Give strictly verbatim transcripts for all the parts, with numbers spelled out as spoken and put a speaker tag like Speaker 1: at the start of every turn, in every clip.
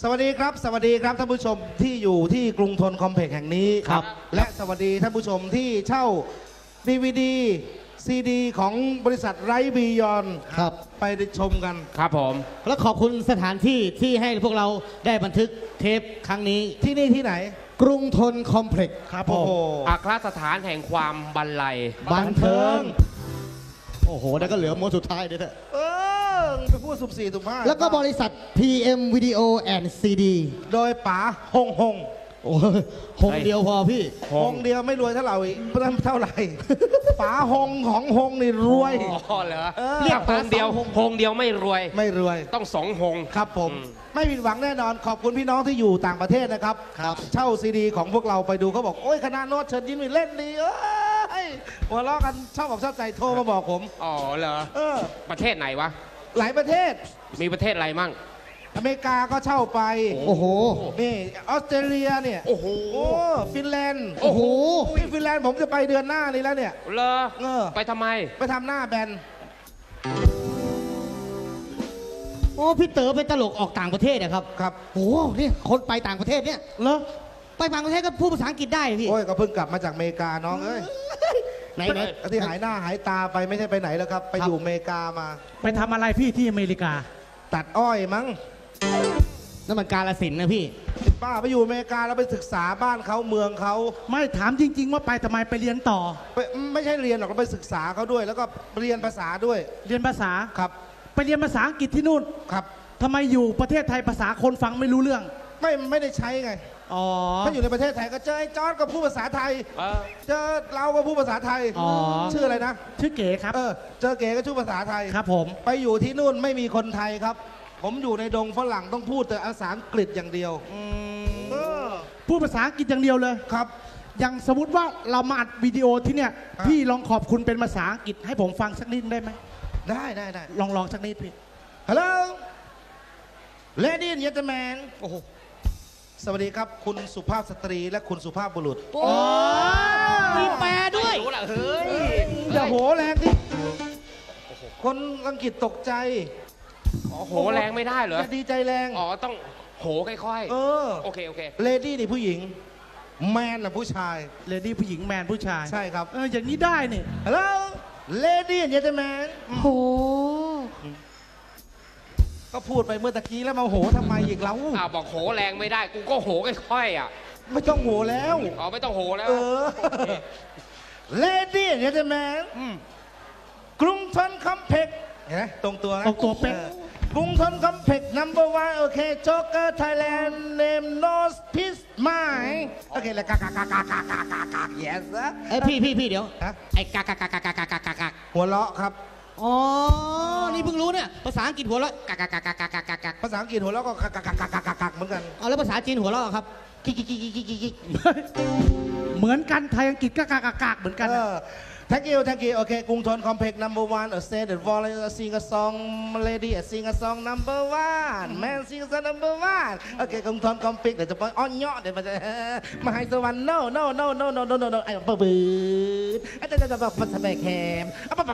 Speaker 1: สวัสดีครับสวัสดีครับท่านผู้ชมที่อยู่ที่กรุงธนคอมเพล็กซ์แห่งนี้ครับและสวัสดีท่านผู้ชมที่เช่า ดี วี ดี ซี ดี ของบริษัทไรบียอนครับไปชมกัน
Speaker 2: ครับผม
Speaker 3: และขอบคุณสถานที่ที่ให้พวกเราได้บันทึกเทปครั้งนี้
Speaker 1: ที่นี่ที่ไหน
Speaker 3: กรุงธนคอมเพล็กซ์
Speaker 1: ครับโอ้โห
Speaker 2: อัครสถานแห่งความบันไล
Speaker 3: บันเทิงโอ้โหแล้วก็เหลือม้วนสุดท้ายด้วยเถอะ
Speaker 1: เออไปพูดสุบสี่สุบห้า
Speaker 3: แล้วก็บริษัท พี เอ็ม Video and ซี ดี
Speaker 1: โดยป๋าหงหง
Speaker 3: โอ้หงเดียวพอพี่
Speaker 1: หงเดียวไม่รวยเท่าไหร่เท่าไหร่ป๋าหงของหงนี่รวย
Speaker 2: อ๋อเหรอเรียกหงเดียวหงเดียวไม่รวย
Speaker 1: ไม่รวย
Speaker 2: ต้องสองหง
Speaker 1: ครับผมไม่ผิดหวังแน่นอนขอบคุณพี่น้องที่อยู่ต่างประเทศนะครับเช่าซีดีของพวกเราไปดูเขาบอกโอ้ยคณะโน้ตเชิญยิ้มเล่นดีเอ้ยหัวเราะกันชอบบอกชอบใจโทรมาบอกผม
Speaker 2: อ๋อเหรอ
Speaker 1: เออ
Speaker 2: ประเทศไหนวะ
Speaker 1: หลายประเทศ
Speaker 2: มีประเทศอะไรมั่ง
Speaker 1: อเมริกาก็เช่าไป
Speaker 3: โอ้โห
Speaker 1: นี่ออสเตรเลียเนี่ย
Speaker 2: โอ้โห
Speaker 1: ฟินแลนด์
Speaker 3: โอ้โห
Speaker 1: ฟินแลนด์ผมจะไปเดือนหน้านี้แล้วเนี่ย
Speaker 2: เหรอเออไปทำไม
Speaker 1: ไปทำหน้าแบน
Speaker 3: โอ้พี่เต๋อเป็นตลกออกต่างประเทศนะครับ
Speaker 1: ครับ
Speaker 3: โอ้นี่คนไปต่างประเทศเนี่ยเหรอไปต่างประเทศก็พูดภาษาอังกฤษได้พี่
Speaker 1: โอ้ยก็เพิ่งกลับมาจากอเมริกาน้องเอ้ย
Speaker 3: ไหนไหน
Speaker 1: ที่หายหน้าหายตาไปไม่ใช่ไปไหนแล้วครับไปอยู่อเมริกามา
Speaker 4: ไปทำอะไรพี่ที่อเมริกา
Speaker 1: ตัดอ้อยมั้ง
Speaker 3: นั่นมันกาลสินนะพี่
Speaker 1: ป้าไปอยู่อเมริกาแล้วไปศึกษาบ้านเขาเมืองเขา
Speaker 4: ไม่ถามจริงๆว่าไปทำไมไปเรียนต่อ
Speaker 1: ไม่ใช่เรียนหรอกเราไปศึกษาเขาด้วยแล้วก็เรียนภาษาด้วย
Speaker 4: เรียนภาษา
Speaker 1: ครับ
Speaker 4: ไปเรียนภาษาอังกฤษที่นู่น
Speaker 1: ครับ
Speaker 4: ทำไมอยู่ประเทศไทยภาษาคนฟังไม่รู้เรื่อง
Speaker 1: ไม่ไม่ได้ใช้ไง
Speaker 4: อ๋อ
Speaker 1: ถ้าอยู่ในประเทศไทยก็เจอไอ้จอร์ดก็พูดภาษาไทยเจอเราก็พูดภาษาไทยชื่ออะไรนะ
Speaker 4: ชื่อเก๋ครับ
Speaker 1: เออเจอเก๋ก็ชื่อภาษาไทย
Speaker 4: ครับผม
Speaker 1: ไปอยู่ที่นู่นไม่มีคนไทยครับผมอยู่ในดงฝรั่งต้องพูดแต่ภาษาอังกฤษอย่างเดียว
Speaker 4: พูดภาษาอังกฤษอย่างเดียวเลย
Speaker 1: ครับ
Speaker 4: อย่างสมมติว่าเรามาอัดวิดีโอที่เนี่ยพี่ลองขอบคุณเป็นภาษาอังกฤษให้ผมฟังสักนิดได้ไหม
Speaker 1: ได้ได้ได้
Speaker 4: ลองลองสักนิดพี่
Speaker 1: ฮัลโหลLady and gentlemen โอ้โหสวัสดีครับคุณสุภาพสตรีและคุณสุภาพบุรุษ
Speaker 3: โอ้มีแปลด้วย
Speaker 1: เฮ้ยอย่าโหแรงที่คนอังกฤษตกใจ
Speaker 2: โหแรงไม่ได้เหรอ
Speaker 1: จะดีใจแรง
Speaker 2: อ๋อต้องโหค่อย
Speaker 1: ๆเออ
Speaker 2: โอเคโอเค
Speaker 1: Lady นี่ผู้หญิงแมนน่ะผู้ชาย
Speaker 4: Lady ผู้หญิงแมนผู้ชาย
Speaker 1: ใช่ครับ
Speaker 4: เอออย่างนี้ได้นี่
Speaker 1: ฮัลโหล Lady and gentlemen
Speaker 3: โห
Speaker 1: ก็พูดไปเมื่อตะกี้แล้วมาโหทำไมอีกแล้ว
Speaker 2: อ้าวบอกโหแรงไม่ได้กูก็โหค่อยๆอ่ะ
Speaker 1: ไม่ต้องโหแล้ว
Speaker 2: อ๋อไม่ต้องโหแล้ว
Speaker 1: เออ Lady and gentlemen กรุงธนคอมเพล็กซ์เห็นไหมตรงตัวนะ
Speaker 4: ตรงตัวเป๊ะ
Speaker 1: กรุงธนคอมเพล็กซ์ number one โอเคโจ๊กเกอร์ไทยแลนด์ name knows peace mind โอเคแล้วกากากากากากากากาก yes
Speaker 3: เอ้พี่พี่พี่เดี๋ยวไอ้กากากากากากากาก
Speaker 1: หัวเราะครับ
Speaker 3: อ๋อนี่เพิ่งรู้เนี่ยภาษาอังกฤษหัวเราะกากากากากากากาก
Speaker 1: ภาษาอังกฤษหัวเราะก็กากากากากากากเหมือนกัน
Speaker 3: เอาแล้วภาษาจีนหัวเราะครับกิกกิกกิกกิกกิก
Speaker 4: เหมือนกันไทยอังกฤษก็กากากากเหมือนกัน
Speaker 1: Thank you, thank you. Okay, กรุงธนคอมเพล็กซ์ number one. A say that volunteer sing a song, lady sing a song number one. Man sing a song number one. Okay, กรุงธนคอมเพล็กซ์เดี๋ยวจะไปอ้อนเยาะเดี๋ยวมันจะมาให้สวรรค์ no no no no no no no no ไอ้ปืดไอ้จะจะจะแบบมันสมัยแคม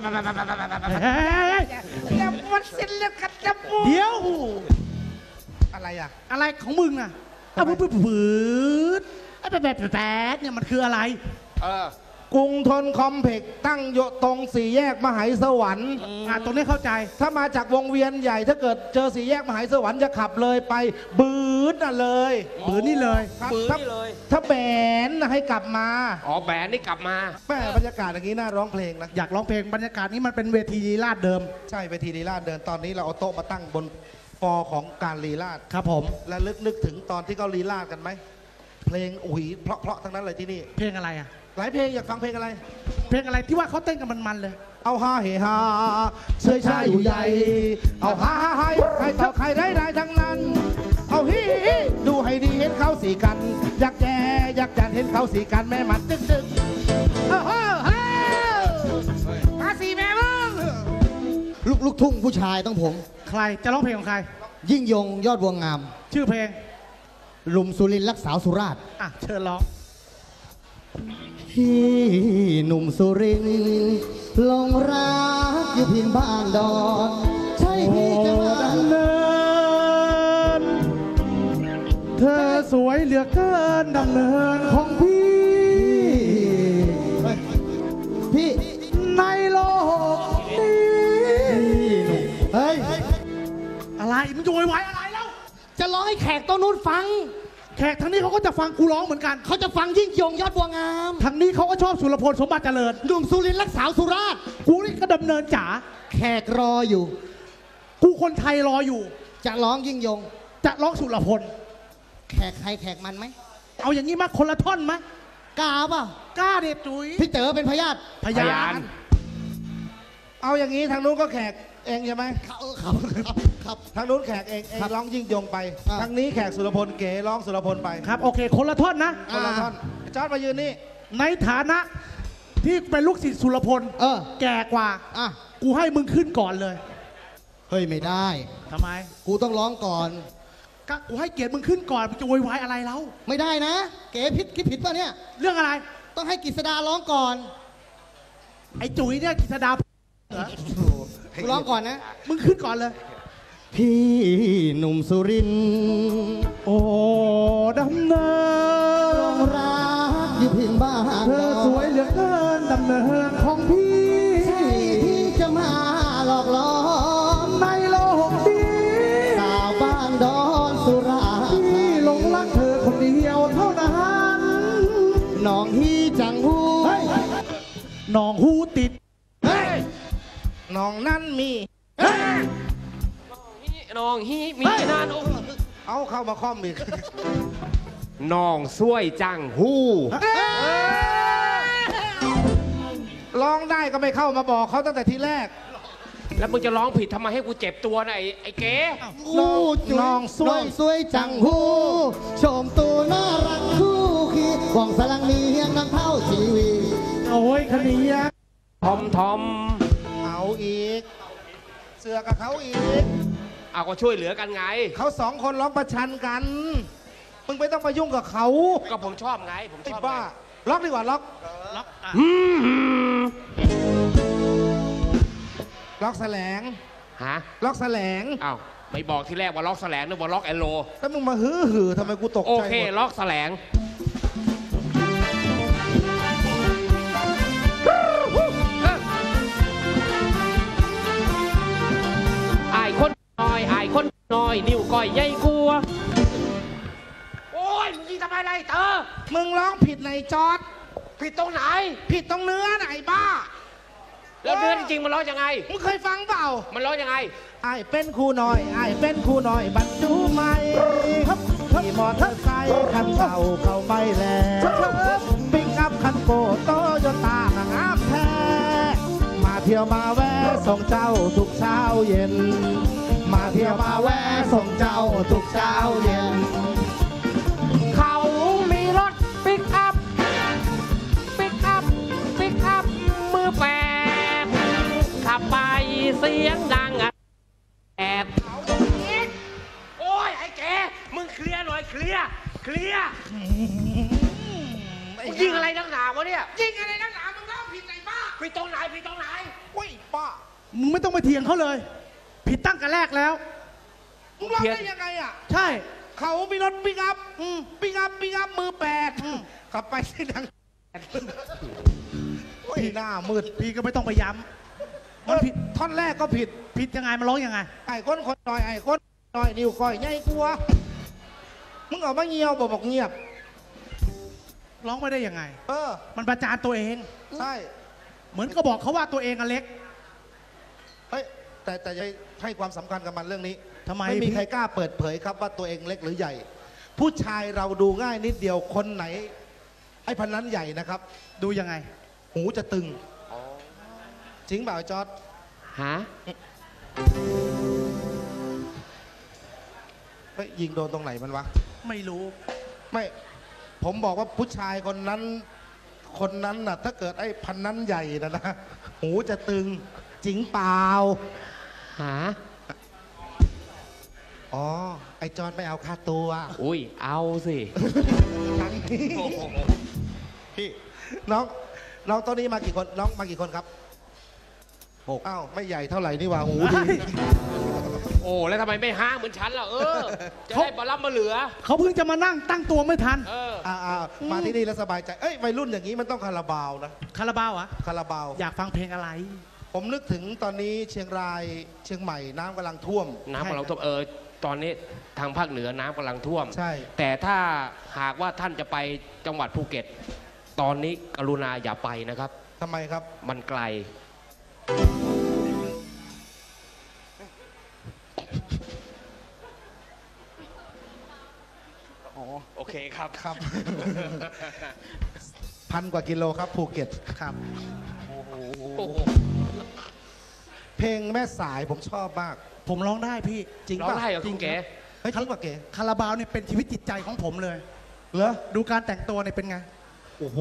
Speaker 1: แล้วมันเสร็จแล้วกัดจับมือ
Speaker 4: เดี๋ยว
Speaker 1: อะไรอ่ะ
Speaker 4: อะไรของมึงอ่ะอ้าวปืดปืดไอ้แปดแปดเนี่ยมันคืออะไร
Speaker 2: เอ
Speaker 1: อกรุงธนคอมเพล็กซ์ตั้งอยู่ตรงสี่แยกมหาสวรรค์
Speaker 4: อ่าตรงนี้เข้าใจ
Speaker 1: ถ้ามาจากวงเวียนใหญ่ถ้าเกิดเจอสี่แยกมหาสวรรค์จะขับเลยไปบืนน่ะเลย
Speaker 4: บืนนี่เลย
Speaker 2: บืนนี่เลย
Speaker 1: ถ้าแบนให้กลับมา
Speaker 2: อ๋อแบนนี่กลับมา
Speaker 1: แม่บรรยากาศอย่างนี้น่าร้องเพลงนะ
Speaker 4: อยากร้องเพลงบรรยากาศนี้มันเป็นเวทีลีลาดเดิม
Speaker 1: ใช่เวทีลีลาดเดิมตอนนี้เราเอาโต๊ะมาตั้งบนฟอของการลีลาด
Speaker 4: ครับผม
Speaker 1: และลึกนึกถึงตอนที่เขาลีลาดกันไหมเพลงอุ๋ยเพราะๆทั้งนั้นเลยที่นี่
Speaker 4: เพลงอะไรอ่ะ
Speaker 1: หลายเพลงอยากฟังเพลงอะไร
Speaker 4: เพลงอะไรที่ว่าเขาเต้นกันมันๆเลย
Speaker 1: เอาฮาเฮฮาเชื่อชายอยู่ใหญ่เอาฮาฮาไฮใครเท่าใครได้ได้ทั้งนั้นเอาฮิดูให้ดีเห็นเขาสีกันอยากแก่อยากจันเห็นเขาสีกันแม่มันตึกตึกโอ้โหมาสีแม่มึง
Speaker 3: ลูกลูกทุ่งผู้ชายต้องผม
Speaker 4: ใครจะร้องเพลงของใคร
Speaker 3: ยิ่งยงยอดบัวงาม
Speaker 4: ชื่อเพลง
Speaker 3: หลุมสุรินทร์รักสาวสุราษฎร์
Speaker 4: อ่ะเชิญร้อง
Speaker 3: พี่หนุ่มสุรินทร์ลงรักอยู่เพียงบ้านดอนใช่พี่จะมาดำเนิน
Speaker 4: ดำเนินของพี่
Speaker 3: พี่
Speaker 4: ในโลกนี้
Speaker 3: เฮ้ย
Speaker 4: อะไรมึงจะโวยวายอะไรแล้ว
Speaker 3: จะร้องให้แขกโตัวนู้นฟัง
Speaker 4: แขกทางนี้เขาก็จะฟังกูร้องเหมือนกัน
Speaker 3: เขาจะฟังยิ่งยงยอดบัวงาม
Speaker 4: ทางนี้เขาก็ชอบสุรพลสมบัติเจริญ
Speaker 3: หนุ่มสุรินทร์รักษาสุราษฎร์
Speaker 4: กูนี่ก็ดำเนินจ๋า
Speaker 3: แขกรออยู่
Speaker 4: กูคนไทยรออยู่
Speaker 3: จะร้องยิ่งยง
Speaker 4: จะร้องสุรพล
Speaker 3: แขกใครแขกมันไหม
Speaker 4: เอาอย่างนี้มาคนละท่อนไหม
Speaker 3: กล้าเปล่าก
Speaker 4: ล้าเด็ดจุ๋ย
Speaker 3: พี่เต๋อเป็นพยาธิ
Speaker 4: พยาน
Speaker 1: เอาอย่างนี้ทางนู้นก็แขกเองใช่ไหม
Speaker 3: เออครับครับครับ
Speaker 1: ทางนู้นแขกเองเอง
Speaker 3: ครับ
Speaker 1: ร้องยิ่งยงไป
Speaker 3: อ่า
Speaker 1: ทางนี้แขกสุรพลเก๋ร้องสุรพลไป
Speaker 4: ครับโอเค คนละท่อนนะ
Speaker 1: คนละท่อนจอร์ดมายืนนี่
Speaker 4: ในฐานะที่เป็นลูกศิษย์สุรพล
Speaker 3: เออ
Speaker 4: แก่กว่า
Speaker 3: อ่ะ
Speaker 4: กูให้มึงขึ้นก่อนเลย
Speaker 3: เฮ้ยไม่ได้
Speaker 4: ทำไม
Speaker 3: กูต้องร้องก่อน
Speaker 4: ก็กูให้เกียรติมึงขึ้นก่อนมึงจะโวยวายอะไรแล้ว
Speaker 3: ไม่ได้นะ เก๋ผิดคิดผิดป่ะเนี่ย
Speaker 4: เรื่องอะไร
Speaker 3: ต้องให้กฤษดาร้องก่อน
Speaker 4: ไอ้จุ๋ยเนี่ยกิษดาเหรอ
Speaker 3: กูร้องก่อนนะ
Speaker 4: มึงขึ้นก่อนเลย
Speaker 3: พี่หนุ่มสุรินทร์
Speaker 4: โอ้ดำเนิ
Speaker 3: ล
Speaker 4: น
Speaker 3: งรักอยู่เพียงบ้าน
Speaker 4: เธอสวยเหลือเกินดำเนินของพี่
Speaker 3: ใช่ที่จะมาหลอกล่อ
Speaker 4: ในโลกนี้
Speaker 3: สาวบ้านดอนสุราษฎร์
Speaker 4: พี่หลงรักเธอคนเดียวเท่านั้น
Speaker 3: น้องฮีจังหู
Speaker 4: เฮ้ยน้องหูติด
Speaker 1: เฮ้ยน้องนั่นมี
Speaker 2: น้องฮีมีนานโอ้
Speaker 1: เอาเข้ามาคล่อมอีก
Speaker 2: น้องซวยจังฮู้
Speaker 1: ร้องได้ก็ไม่เข้ามาบอกเขาตั้งแต่ทีแรก
Speaker 2: แล้วมึงจะร้องผิดทำไมให้กูเจ็บตัวนะไอ้ไอ้เก๋
Speaker 3: น้องจุ๋ย
Speaker 1: น้องสวย
Speaker 3: น้องสวยจังหูชมตัวน่ารักคู่ขี้หว่องสลังมีเฮียงน้ำเท่าชีวี
Speaker 4: โอ้ยคนนี้อะ
Speaker 2: ทอมทอม
Speaker 1: เอาอีก เสือกับเขาอีก
Speaker 2: เอาก็ช่วยเหลือกันไง
Speaker 1: เขาสองคนร้องประชันกัน มึงไม่ต้องมายุ่งกับเขา
Speaker 2: ก็ผมชอบไง ผม
Speaker 1: ไอ้
Speaker 2: ชอบ
Speaker 1: บ้า
Speaker 2: ไง
Speaker 1: ล็อกดีกว่าล็อก
Speaker 4: ล็อกอ่ะ
Speaker 2: อืม
Speaker 1: ล็อกแสลง
Speaker 2: ฮะ
Speaker 1: ล็อกแสลง
Speaker 2: อ้าวไม่บอกที่แรกว่าล็อกแสลงนึกว่าล็อกแอนโล
Speaker 1: แล้วมึงมาฮือหือทำไมกูตก
Speaker 2: โอ
Speaker 1: ใจ
Speaker 2: เค
Speaker 1: หมด
Speaker 2: ล็อกแสลงไอ้คนน้อยไอ้คนน้อย นิ้วก้อยใหญ่กลัว โอ้ยมึงยิงทำไมอะไรเธอ
Speaker 1: มึงร้องผิดในจอร์ด
Speaker 2: ผิดตรงไหน
Speaker 1: ผิดตรงเนื้อไหนะไอ้บ้า
Speaker 2: แล้วเนื้อจริงๆมันร้องยังไง
Speaker 1: มึงเคยฟังเปล่า
Speaker 2: มันร้องยังไง
Speaker 1: ไอ้เป็นครูหน่อย ไอ้เป็นครูหน่อยบรรจุไหมขี่มอเตอร์ไซค์คันเก่าเข้าไปแล้วปิกอัพคันโปโตโยต้างามแท้ มาเที่ยวมาแวะส่งเจ้าทุกเช้าเย็น มาเที่ยวมาแวะส่งเจ้าทุกเช้าเย็น
Speaker 2: เขามีรถปิกอัพ ปิกอัพ ปิกอัพ มือแปดขับไปเสียงดังอะแอดโอ้ย ไอ้แก มึงเคลียร์หน่อย เคลียร์ เคลียร์มึงยิงอะไรนักหนาวะเนี่ย
Speaker 1: ยิงอะไรนักหนามึงร้องผิดไหนบ้า
Speaker 2: ผิดตรงไหนผิดตรงไหน
Speaker 1: อุ้ยป้า
Speaker 4: มึงไม่ต้องไปเถียงเขาเลย ผิดตั้งแต่แรกแล้ว
Speaker 1: มึงร้องได้ยังไงอ่ะ
Speaker 4: ใช่
Speaker 1: เขามีรถปิกอัพปิกอัพปิกอัพมือแปดขับไปเสียงดังโอ้ยหน้ามืด
Speaker 4: พี่ก็ไม่ต้องไปย้ำมันผิด
Speaker 1: ท่อนแรกก็ผิด
Speaker 4: ผิดยังไงมันร้องยังไง
Speaker 1: ไอ้คนคนหน่อยไอ้คนหน่อยนิ้วก้อยใหญ่กลัวมึงออกมาเงียวบอกบอกเงียบ
Speaker 4: ร้องไม่ได้ยังไง
Speaker 1: เออ
Speaker 4: มันประจานตัวเอง
Speaker 1: ใช่
Speaker 4: เหมือนก็บอกเขาว่าตัวเองอะเล็ก
Speaker 1: เฮ้ยแต่แต่จะให้ความสำคัญกับมันเรื่องนี้
Speaker 4: ทำไม
Speaker 1: ไม่มี
Speaker 4: พี่
Speaker 1: ใครกล้าเปิดเผยครับว่าตัวเองเล็กหรือใหญ่ ผู้ชายเราดูง่ายนิดเดียวคนไหน ไอ้พันนั้นใหญ่นะครับ
Speaker 4: ดูยังไง
Speaker 1: หูจะตึงจริงเปล่าไอ้จอร์ด
Speaker 2: ฮะ
Speaker 1: เฮ้ยยิงโดนตรงไหนมันวะ
Speaker 4: ไม่รู้
Speaker 1: ไม่ผมบอกว่าผู้ชายคนนั้น คนนั้นน่ะ ถ้าเกิดไอ้พันนั้นใหญ่นะนะหูจะตึงจริงเปล่า
Speaker 2: ฮะ
Speaker 1: อ๋อ ไอ้จอนไม่เอาค่าตัว
Speaker 2: อุ้ย เอาสิ
Speaker 1: ครั้งนี้พี่น้องน้องตัวนี้มากี่คนน้องมากี่คนครับหกอ้าวไม่ใหญ่เท่าไหร่นี่หว่าหูดี
Speaker 2: โอ้อ้แล้วทำไมไม่ห้างเหมือนฉันล่ะเออจะได้บาลัมมาเหลือ
Speaker 4: เขาเพิ่งจะมานั่งตั้งตัวไม่ทัน
Speaker 2: เออ
Speaker 1: อ่าอ่ามาที่นี่แล้วสบายใจเอ้ยวัยรุ่นอย่างนี้มันต้องคาราบาวนะ
Speaker 4: คาราบาวเหรอะ
Speaker 1: คาราบาว
Speaker 4: อยากฟังเพลงอะไร
Speaker 1: ผมนึกถึงตอนนี้เชียงรายเชียงใหม่น้ำกำลังท่วม
Speaker 2: น้ำกำลังท่วมเออตอนนี้ทางภาคเหนือน้ำกำลังท่วม
Speaker 1: ใช่
Speaker 2: แต่ถ้าหากว่าท่านจะไปจังหวัดภูเก็ต ตอนนี้กรุณาอย่าไปนะครับ
Speaker 1: ทำไมครับ
Speaker 2: มันไกล
Speaker 1: อ๋อ
Speaker 2: โอเคครับ
Speaker 1: ครับ พันกว่ากิโลครับภูเก็ตครับ
Speaker 2: โอ้โห
Speaker 1: เพลงแม่สายผมชอบมาก
Speaker 4: ผมร้องได้พี่
Speaker 1: จริง
Speaker 2: ร้อง
Speaker 1: ป่ะ
Speaker 2: ได้เหรอ
Speaker 1: จริ
Speaker 2: คุ
Speaker 1: ง
Speaker 2: ณเก๋
Speaker 1: เฮ้ยจริงป่ะเก๋
Speaker 4: คาราบาวเนี่ยเป็นชีวิตจิตใจของผมเลย
Speaker 1: เหรอ
Speaker 4: ดูการแต่งตัวเนี่ยเป็นไง
Speaker 1: โอ้โห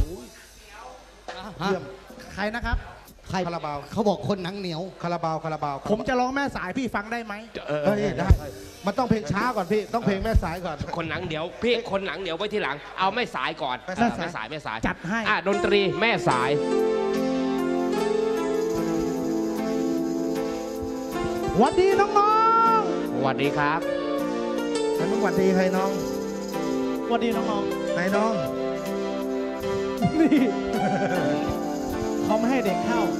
Speaker 1: เยี่ยม
Speaker 4: ใครนะครับ
Speaker 3: ใคร
Speaker 1: คาราบาว
Speaker 3: เขาบอกคนหนังเหนียว
Speaker 1: คาราบาวคาราบาว
Speaker 4: ผมจะร้องแม่สายพี่ฟังได้ไหม
Speaker 2: เออ
Speaker 1: เฮ้ยได้มันต้องเพลงช้าก่อนพี่ต้องเพลงแม่สายก่อน
Speaker 2: คนหนังเดี๋ยวพี่คนหนังเดี๋ยวไว้ที่หลัง เอาแม่สายก่อน
Speaker 1: แม่
Speaker 2: แม่
Speaker 1: สาย
Speaker 2: สายแม่สาย
Speaker 4: จัดให้
Speaker 2: อ่ะดนตรีแม่สาย
Speaker 4: หวัสดีน้อง
Speaker 2: สวัสดีครับ
Speaker 1: ใครมึงหวัดดีใครน้อง
Speaker 4: ๆหวัสดีน้อง
Speaker 1: ไหนน้อง
Speaker 4: ๆนี่ เขาไม่ให้เด็กเข้า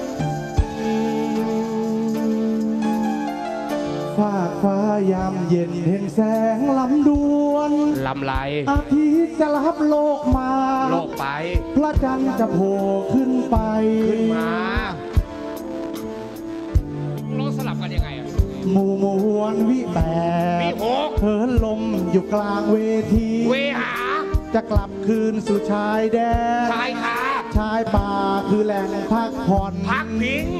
Speaker 4: ฟ้าฟ้ายามเย็นเห็นแสงลำดวน
Speaker 2: ลำไร
Speaker 4: อาทิตย์จะรับโลกมา
Speaker 2: โลกไป
Speaker 4: พระจันทร์จะโผล่ขึ้นไป
Speaker 2: ขึ้นมาร้องสลับกันยังไงอ่ะ
Speaker 4: หมู่มวลวิแป
Speaker 2: มี
Speaker 4: ด
Speaker 2: หก
Speaker 4: เหินลมอยู่กลางเวที
Speaker 2: เวหา
Speaker 4: จะกลับคืนสู่ชายแดน
Speaker 2: ชายคา
Speaker 4: ชายป่าคือแหล่งพักผ่อน
Speaker 2: พักพิง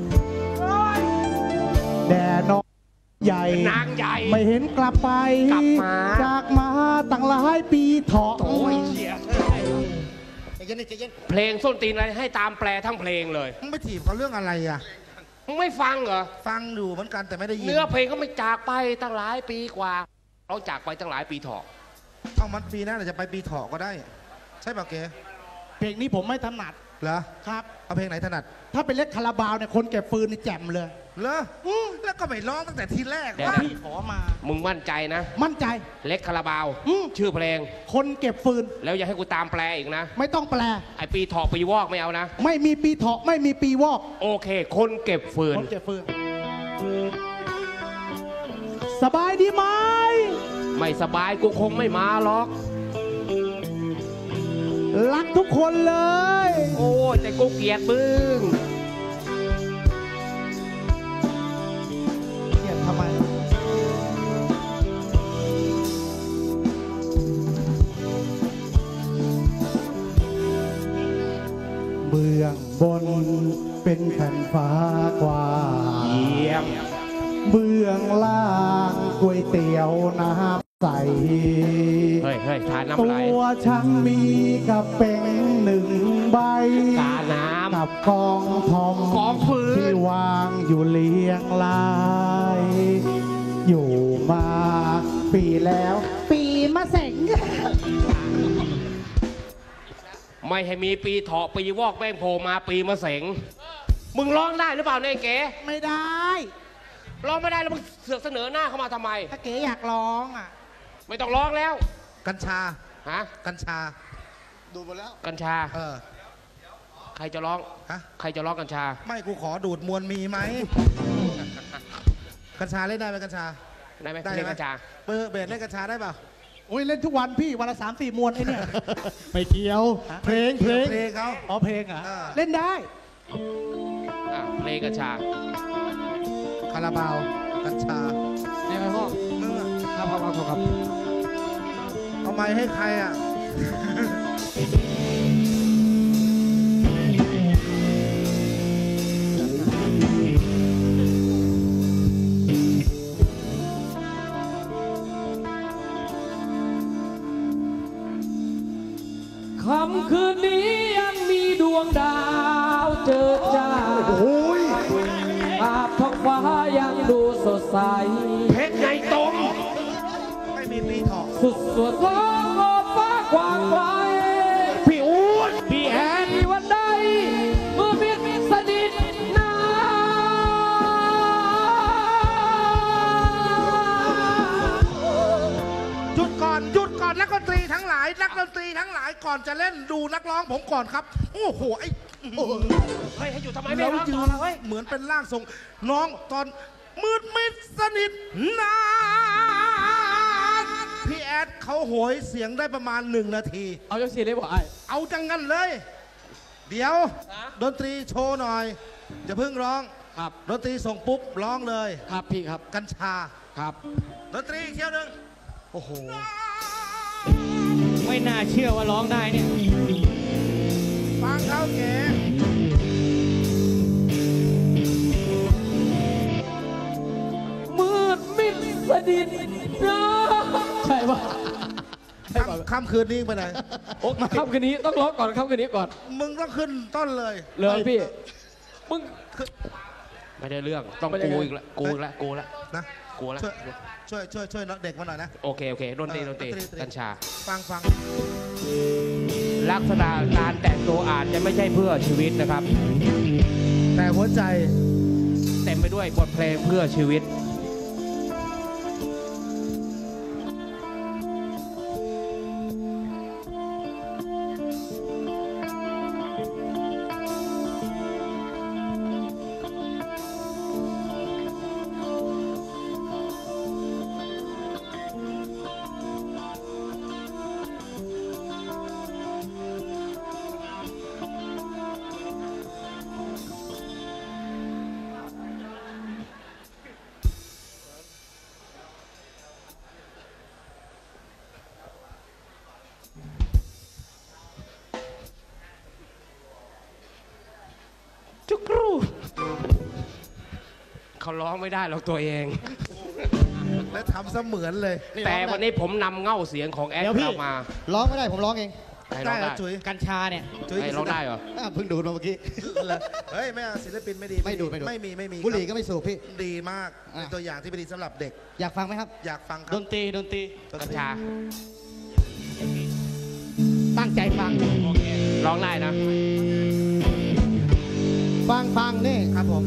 Speaker 4: แด่น้องใหญ่
Speaker 2: นางใหญ่
Speaker 4: ไม่เห็นกลับไป
Speaker 2: กลับมา
Speaker 4: จากมาตั้งหลายปีเถาะ
Speaker 2: โอ้ยเชีย
Speaker 1: ใจเย็นใจเย็น
Speaker 2: เพลงส้นตีนอะไรให้ตามแปลทั้งเพลงเลย
Speaker 1: มึงไปถีบเขาเรื่องอะไรอ่ะ
Speaker 2: มึงไม่ฟังเหรอ
Speaker 1: ฟังอยู่เหมือนกันแต่ไม่ได้ยิน
Speaker 2: เนื้อเพลงก็ไม่จากไปตั้งหลายปีกว่าเราจากไปตั้งหลายปีเถอะ
Speaker 1: เอามันปีหน้าเราจะไปปีเถาะก็ได้ ใช่ป่ะเก๋
Speaker 4: เพลงนี้ผมไม่ถนัด
Speaker 1: เหรอ
Speaker 4: ครับ
Speaker 1: เอาเพลงไหนถนัด
Speaker 4: ถ้าเป็นเล็กคาราบาวเนี่ยคนเก็บฟืนนี่แจ่มเลย
Speaker 1: เหรอแล้วก็ไม่ร้องตั้งแต่ทีแรก
Speaker 2: เดี๋ยว
Speaker 1: ว่า
Speaker 2: นะ
Speaker 4: พี่ขอมา
Speaker 2: มึงมั่นใจนะ
Speaker 4: มั่นใจ
Speaker 2: เล็กคาราบาว
Speaker 4: อืม
Speaker 2: ชื่อเพลง
Speaker 4: คนเก็บฟืน
Speaker 2: แล้วอย่าให้กูตามแปลอีกนะ
Speaker 4: ไม่ต้องแปล
Speaker 2: ไอปีเถาะปีวอกไม่เอานะ
Speaker 4: ไม่มีปีเถาะไม่มีปีวอก
Speaker 2: โอเค คนเก็บฟืน
Speaker 4: คนเก็บฟืน สบายดีไหม
Speaker 2: ไม่สบายกูคงไม่มาหรอก
Speaker 4: รักทุกคนเลย
Speaker 2: โอ้ยแต่กูเกลียดมึง
Speaker 4: เกลียดทำไม เบื้องบนเป็นแผ่นฟ้ากว้าง
Speaker 2: เยี่ยม
Speaker 4: เบื้องล่างก๋วยเตี๋ยวน้ำใส
Speaker 2: เฮ้ยเฮ้ยทานน้ำ
Speaker 4: ตั
Speaker 2: ไหล
Speaker 4: วฉันมีกับเป็นหนึ่งใบ
Speaker 2: กาน้
Speaker 4: กับกองทอม
Speaker 2: กองฟืน
Speaker 4: ที่วางอยู่เลี้ยงลาย อยู่มาปีแล้ว ปีมาเสง
Speaker 2: ำไม่ให้มีปีเถาะปีวอกแม่งโผล่มาปีมะเสง มึงร้องได้หรือเปล่าเนี่ยเก๋
Speaker 4: ไม่ได้
Speaker 2: ร้องไม่ได้แล้วมึงเสือกเสนอหน้าเข้ามาทำไม
Speaker 4: ถ้าเก๋อยากร้องอ่ะ
Speaker 2: ไม่ต้องร้องแล้ว
Speaker 1: กัญชา
Speaker 2: ฮะ
Speaker 1: กัญชา
Speaker 3: ดูหมดแล้ว
Speaker 2: กัญชา
Speaker 1: เออ
Speaker 2: ใครจะร้อง
Speaker 1: ฮะ
Speaker 2: ใครจะร้องกัญชา
Speaker 1: ไม่กูขอดูดมวลมีไหม กัญชาเล่นได้ไหมกัญชา
Speaker 2: ได้ไหม
Speaker 1: ได้
Speaker 2: เล่น
Speaker 1: ไหม
Speaker 2: กัญชา
Speaker 1: เบอร์เบสเล่นกัญชาได้เปล่า
Speaker 4: โอ้ยเล่นทุกวันพี่วันละสามสี่มวนไอ้เนี่ย ไม่เกี่ยว เพลงเพลง
Speaker 1: เพลงเขา
Speaker 4: อ๋อเพลงเหรอ
Speaker 1: เออ
Speaker 4: เล่นได้
Speaker 2: อ่ะเพลงกัญชา
Speaker 1: คาราบาว กัญชา
Speaker 3: นี่ไหมพ่อ
Speaker 1: มึงอะ
Speaker 3: ครับครับครับครับ
Speaker 1: เอาไม้ให้ใครอ่ะ
Speaker 5: ค่ำคืนนี้ยังมีดวงดาวเจิดจ้าอาบท้องฟ้ายังดูสดใส
Speaker 2: เพชรใหญ่ตม
Speaker 1: ไม่มีปีเถาะ
Speaker 5: สุดสวดล้อมขอบฟ้ากว้างไกล
Speaker 2: พี่อู๊ด
Speaker 5: พี่แอนที่วันใดเมื่อมิตรสนิทนา
Speaker 1: ก่อนจะเล่นดูนักร้องผมก่อนครับ โอ้โหไอ้
Speaker 2: เฮ้ยให้อยู่ทำไมไม่
Speaker 1: แล้ว
Speaker 2: ร้อง
Speaker 1: ยื
Speaker 2: ต่อน ละเฮ้ย
Speaker 1: เหมือนเป็นร่างทรงน้องตอนมืดมิดสนิทนานพี่แอดเขาโหยเสียงได้ประมาณหนึ่งนาที
Speaker 5: เอาจังสีได้บอกไอ้
Speaker 1: เอาจังงั้นเลย เดี๋ยว ดนตรีโชว์หน่อยจะเพิ่งร้อง
Speaker 5: ครับ
Speaker 1: ดนตรีส่งปุ๊บร้องเลย
Speaker 5: ครับพี่ครับ
Speaker 1: กัญชา
Speaker 5: ครับ
Speaker 1: ดนตรีอีกเที่ยวหนึ่งโอ้โห
Speaker 6: ไม่น่าเชื่อว่าร้องได้เนี่ย
Speaker 1: ฟังเขาเก๋
Speaker 5: มืดมิดสนิทนะใช่ปะใช่ปะ
Speaker 1: ค่ำคืนนี้ไปไหน
Speaker 5: โอ้ค่ำคืนนี้ต้องร้องก่อนค่ำคืนนี้ก่อน
Speaker 1: มึงต้องขึ้นต้นเลย
Speaker 5: เลยพี่มึง
Speaker 2: ไม่ได้เรื่องต้อง
Speaker 5: ไม่ได้
Speaker 2: กู
Speaker 5: เรื่อง
Speaker 2: อีกแล้วกูอีกแล้วกูแล้ว
Speaker 1: นะ
Speaker 2: กูแล้ว
Speaker 1: ช่วยช่วยช่วยช่วยเด็กมาหน่อยนะ
Speaker 2: โอเคโอเคดนตรี
Speaker 1: เอ
Speaker 2: ด
Speaker 1: อน
Speaker 2: ตรี
Speaker 1: ดนตรีดนตรี
Speaker 2: กัญชา
Speaker 1: ฟังฟัง
Speaker 2: ลักษณะการแต่งตัวอาจจะไม่ใช่เพื่อชีวิตนะครับ
Speaker 1: แต่หัวใจ
Speaker 2: เต็มไปด้วยบทเพลงเพื่อชีวิต จุกรูเขาร้องไม่ได้หรอกตัวเอง
Speaker 1: และทำเสมือนเลย
Speaker 2: แต่วันนี้ผมนำเง่าเสียงของแอด
Speaker 6: เดี๋ยวพี่
Speaker 2: เข้ามา
Speaker 3: ร้องไม่ได้ผมร้องเอง
Speaker 2: ให้ร้
Speaker 1: ได้
Speaker 2: อง
Speaker 1: เหร
Speaker 2: ได้
Speaker 1: อจุ๋ย
Speaker 6: กัญชาเนี่ย
Speaker 1: จุ๋ย
Speaker 2: ให้ร้องได้เหรอ
Speaker 3: อ่ะเพิ่งดูดมาเมื่อกี้
Speaker 1: เลยเฮ้ยไม่เอาศิลปินไม่ดี
Speaker 3: ไม่ดูดไม่ดูด
Speaker 1: ไม่มีไม่มี
Speaker 3: บุหรี่
Speaker 1: ค
Speaker 3: ก็
Speaker 1: รับ
Speaker 3: ไม่สูบพี่
Speaker 1: ดีมาก
Speaker 3: อ่ะ
Speaker 1: เป็นตัวอย่างที่ไม่ดีสำหรับเด็ก
Speaker 3: อยากฟังไหมครับ
Speaker 1: อยากฟังครั
Speaker 6: ด
Speaker 1: บ
Speaker 6: นตรีดนตรี
Speaker 1: ดน
Speaker 2: กัญ
Speaker 1: ตรี
Speaker 2: ชา
Speaker 6: ตั้งใจฟัง
Speaker 2: ร้องได้นะ
Speaker 3: ฟังฟังนี่
Speaker 1: ครับผม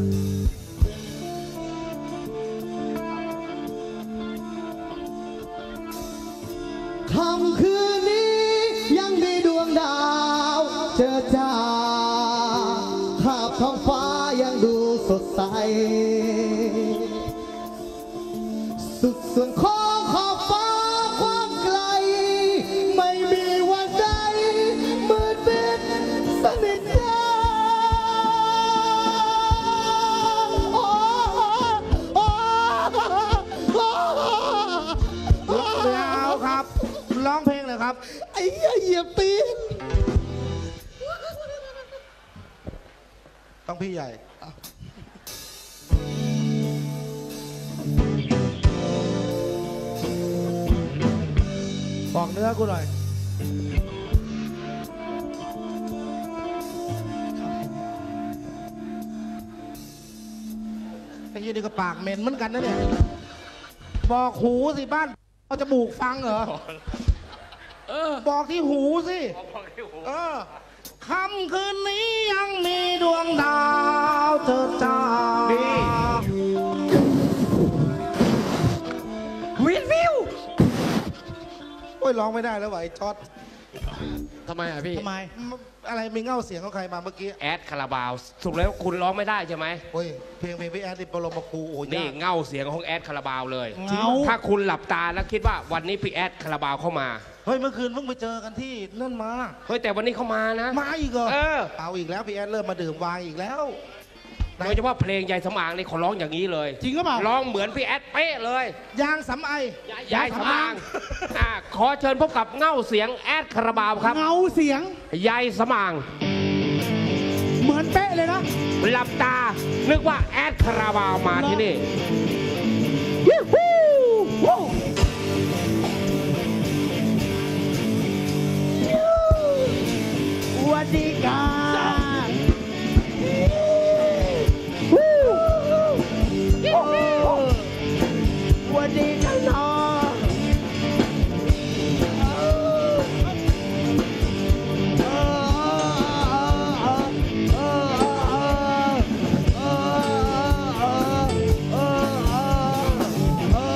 Speaker 3: ค่ำคืนนี้ยังมีดวงดาวเจอจ้าภาพท้องฟ้ายังดูสดใส สุดส่วนของขอบฟ้าความไกล ไม่มีวันใดมืดมิดสนิทใจโอ้โอ้โอ้
Speaker 1: ไม่เอาครับ ร้องเพลงเลยครับ
Speaker 3: ไอ้เหี้ยเหยียบตีน
Speaker 1: ต้องพี่ใหญ่ บอกเนื้อกูหน่อยไอ้ยี่นี่ก็ปากเหม็นเหมือนกันนะเนี่ย บอกหูสิบ้านเอาจมูกฟังเหรอ บอกที่หูสิเออค่ำคืนนี้ยังมีดวงดาวเจิดจ้า
Speaker 2: วิววิว
Speaker 1: โอ้ยร้องไม่ได้แล้วไหวะไอ้จอด
Speaker 5: ทำไมอ่ะพี่
Speaker 6: ทำไม
Speaker 1: อะไรมีเง่าเสียงของใครมาเมื่อกี้
Speaker 2: แอดคาราบาวสุดแล้วคุณร้องไม่ได้ใช่ไหม
Speaker 1: โอ้ยเพลงเพลงพี่แอดนี่ปรมาครูโอ้ย
Speaker 2: นี่
Speaker 1: ยาก
Speaker 2: เง่าเสียงของแอดคาราบาวเลย
Speaker 6: เงา
Speaker 2: ถ้าคุณหลับตาแล้วคิดว่าวันนี้พี่แอดคาราบาวเข้ามา
Speaker 1: เฮ้ยเมื่อคืนเพิ่งไปเจอกันที่นั่นมา
Speaker 2: เฮ้ยแต่วันนี้เข้ามานะ
Speaker 1: มาอีกเหรอ
Speaker 2: เออ
Speaker 1: เอาอีกแล้วพี่แอดเริ่มมาดื่มไวน์อีกแล้ว
Speaker 2: โดยเฉพาะเพลงยายสมางนี่เขาร้องอย่างนี้เลย
Speaker 6: จริงหรือเปล่า
Speaker 2: ร้องเหมือนพี่แอดเป๊ะเลย
Speaker 1: ยางสำไอย
Speaker 2: ยายสมางอ่ะขอเชิญพบกับเง่าเสียงแอดคาราบาวครับ
Speaker 6: เงาเสียง
Speaker 2: ยายสมาง
Speaker 6: เหมือนเป๊ะเลยนะ
Speaker 2: หลับตา นึกว่าแอดคาราบาวมาที่นี่
Speaker 6: วัสดีครับวัสดีครับน้อง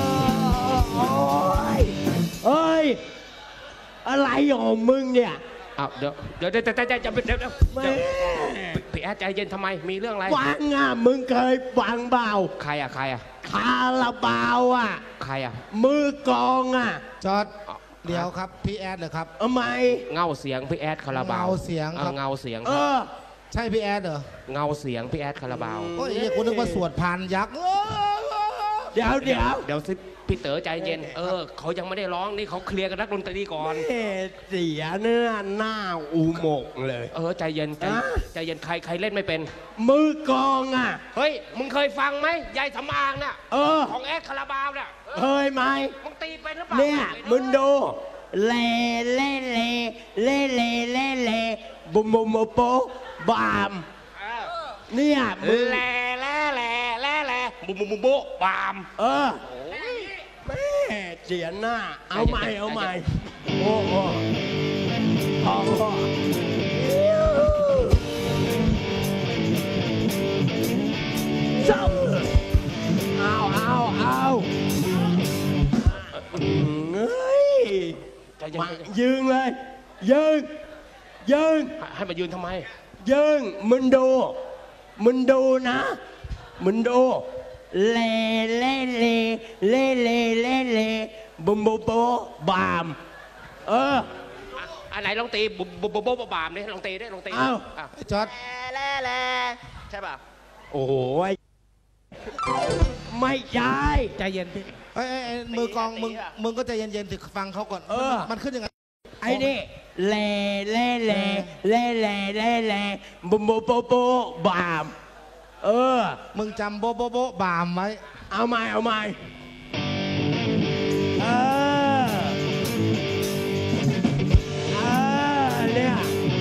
Speaker 6: เอ้ย อะไรของมึงเนี่ย
Speaker 2: อ้าวเดี๋ยวเดี๋ยวเดี๋ยวใจใจจะเดี๋ยวเดี๋ยวพี่แอดใจเย็นทำไมมีเรื่องอะไร
Speaker 6: ฟังอ่ะมึงเคยฟังเปล่า
Speaker 2: ใครอะใครอะ
Speaker 6: คาราบาวอ่ะ
Speaker 2: ใครอะ
Speaker 6: มือกลองอ่ะ
Speaker 1: จอดเดี๋ยวครับพี่แอดเหรอครับ
Speaker 6: ทำไม
Speaker 2: เงาเสียงพี่แอดคาราบาว
Speaker 1: เงาเสียงครับ
Speaker 2: เงาเสียง
Speaker 6: เอ
Speaker 2: ครับ
Speaker 6: อ
Speaker 1: ใช่พี่แอดเหรอ
Speaker 2: เงาเสียงพี่แอดคาราบาว
Speaker 1: โอ้ยเหี้ยกูนึกว่าสวดพานยักษ์
Speaker 6: เดี๋ยวเดี๋ยว
Speaker 2: เดี๋ยวสิพี่เต๋อใจเย็นเออเขายังไม่ได้ร้องนี่เขาเคลียร์กับนักดนตรีก่อน
Speaker 6: เอ๊ะเสียเนื้อหน้าอูหมกเลย
Speaker 2: เออใจเย็นใจ
Speaker 6: อ่ะ
Speaker 2: ใจเย็นใครใครเล่นไม่เป็น
Speaker 6: มือกลองอ่ะ
Speaker 2: เฮ้ยมึงเคยฟังไหมยายสำอางน่ะ
Speaker 6: เออ
Speaker 2: ของแอดคาราบาวน่ะเออ
Speaker 6: เคยไหม
Speaker 2: มึงตีเป็นหรือเปล่า
Speaker 6: เนี่ยมึงดูเล่เล่เล่เล่เล่เล่เล่บุมบุมโปะบาม
Speaker 2: เออ
Speaker 6: เนี่ยมึง
Speaker 2: แล่แล่แล่แล่แล่บุบุบุบุบาม
Speaker 6: เออแม่เสียหน้า เอาใหม่เอาใหม่โอ้โหโอ้โหเจ้าเอาเอาเอาเฮ้ย
Speaker 2: ใจเย็น
Speaker 6: มา
Speaker 2: ใจเย็น
Speaker 6: ยืนเลย ยืน ยืน
Speaker 2: ให้ให้มายืนทำไม
Speaker 6: ยืนมึงดูมึงดูนะมึงดูเล่เล่เล่เล่เล่เล่เล่บุมบุมโบบาม เออ
Speaker 2: อ่ะอันไหนลองตีบุบบุบบุบบุบบามดิลองตีดิลองตีดิ
Speaker 6: เอ้า
Speaker 2: อ่ะ
Speaker 1: จอด
Speaker 2: แล่แล่ใช่ป่ะ
Speaker 6: โอ้ยไม่ใช่
Speaker 1: ใจเย็นพี่เอ้ยเอ้ยเอ้ยมือกลองมึงมึงก็ใจเย็นๆถึงฟังเขาก่อน
Speaker 6: เออ
Speaker 1: มันมันขึ้นยังไง
Speaker 6: ไอ้นี่เล่เล่เล่เล่เล่เล่เล่บุมบุมโบโบบาม เออ
Speaker 1: มึงจำโบะโบะโบะบามไว้
Speaker 6: เอาใหม่เอาใหม่เออเออเนี่ย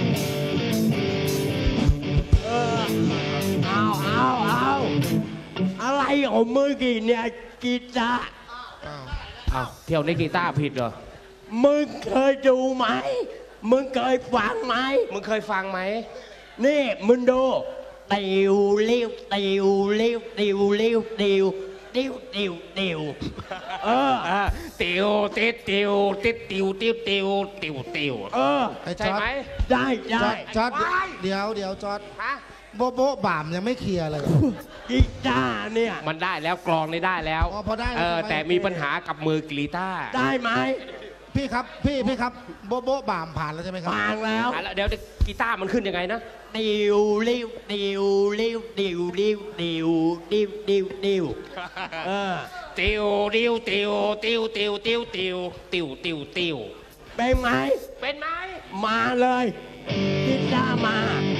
Speaker 6: เออเอาเอาเอาอะไรของมือกี่เนี่ยกีตาร์
Speaker 2: อ้าวเที่ยวนี้กีตาร์ผิดเหรอ
Speaker 6: มึงเคยดูไหมมึงเคยฟังไหม
Speaker 2: มึงเคยฟังไหม
Speaker 6: นี่มึงดูติวเลี้ยวติวเลี้ยวติวเลี้ยวติวติวติวติวเออ
Speaker 2: อ่ะติวติดติวติดติวติวติวติวติว
Speaker 6: เออ
Speaker 1: ไอ้จ
Speaker 2: ใช่
Speaker 1: อด
Speaker 2: ไหม
Speaker 6: ได้
Speaker 1: จ
Speaker 6: ได้
Speaker 1: อดจอดเดี๋ยวเดี๋ยวจอด
Speaker 2: ฮะ
Speaker 1: โบะโบะบามยังไม่เคลียร์เลย
Speaker 6: กีตาร์เนี่ย
Speaker 2: มันได้แล้วกลองนี่ได้แล้ว
Speaker 1: อ๋อพอได้แล้ว
Speaker 2: เออ
Speaker 1: ใช่ไหม
Speaker 2: แต่มีปัญหากับมือกีตาร์
Speaker 6: ได้ไหม
Speaker 1: พี่ครับพี่พี่ครับโบะโบะบามผ่านแล้วใช่ไหมครับ
Speaker 6: ฟังแล้ว
Speaker 2: อ่ะแล้วเดี๋ยวกีตาร์มันขึ้นยังไงนะ
Speaker 6: ติวเลี้ยวติวเลี้ยวติวเลี้ยวติวติวติวติวเออ
Speaker 2: ติวติวติวติวติวติวติวติวติวติว
Speaker 6: เป็นไหม
Speaker 2: เป็นไหม
Speaker 6: มาเลยกีตาร์มา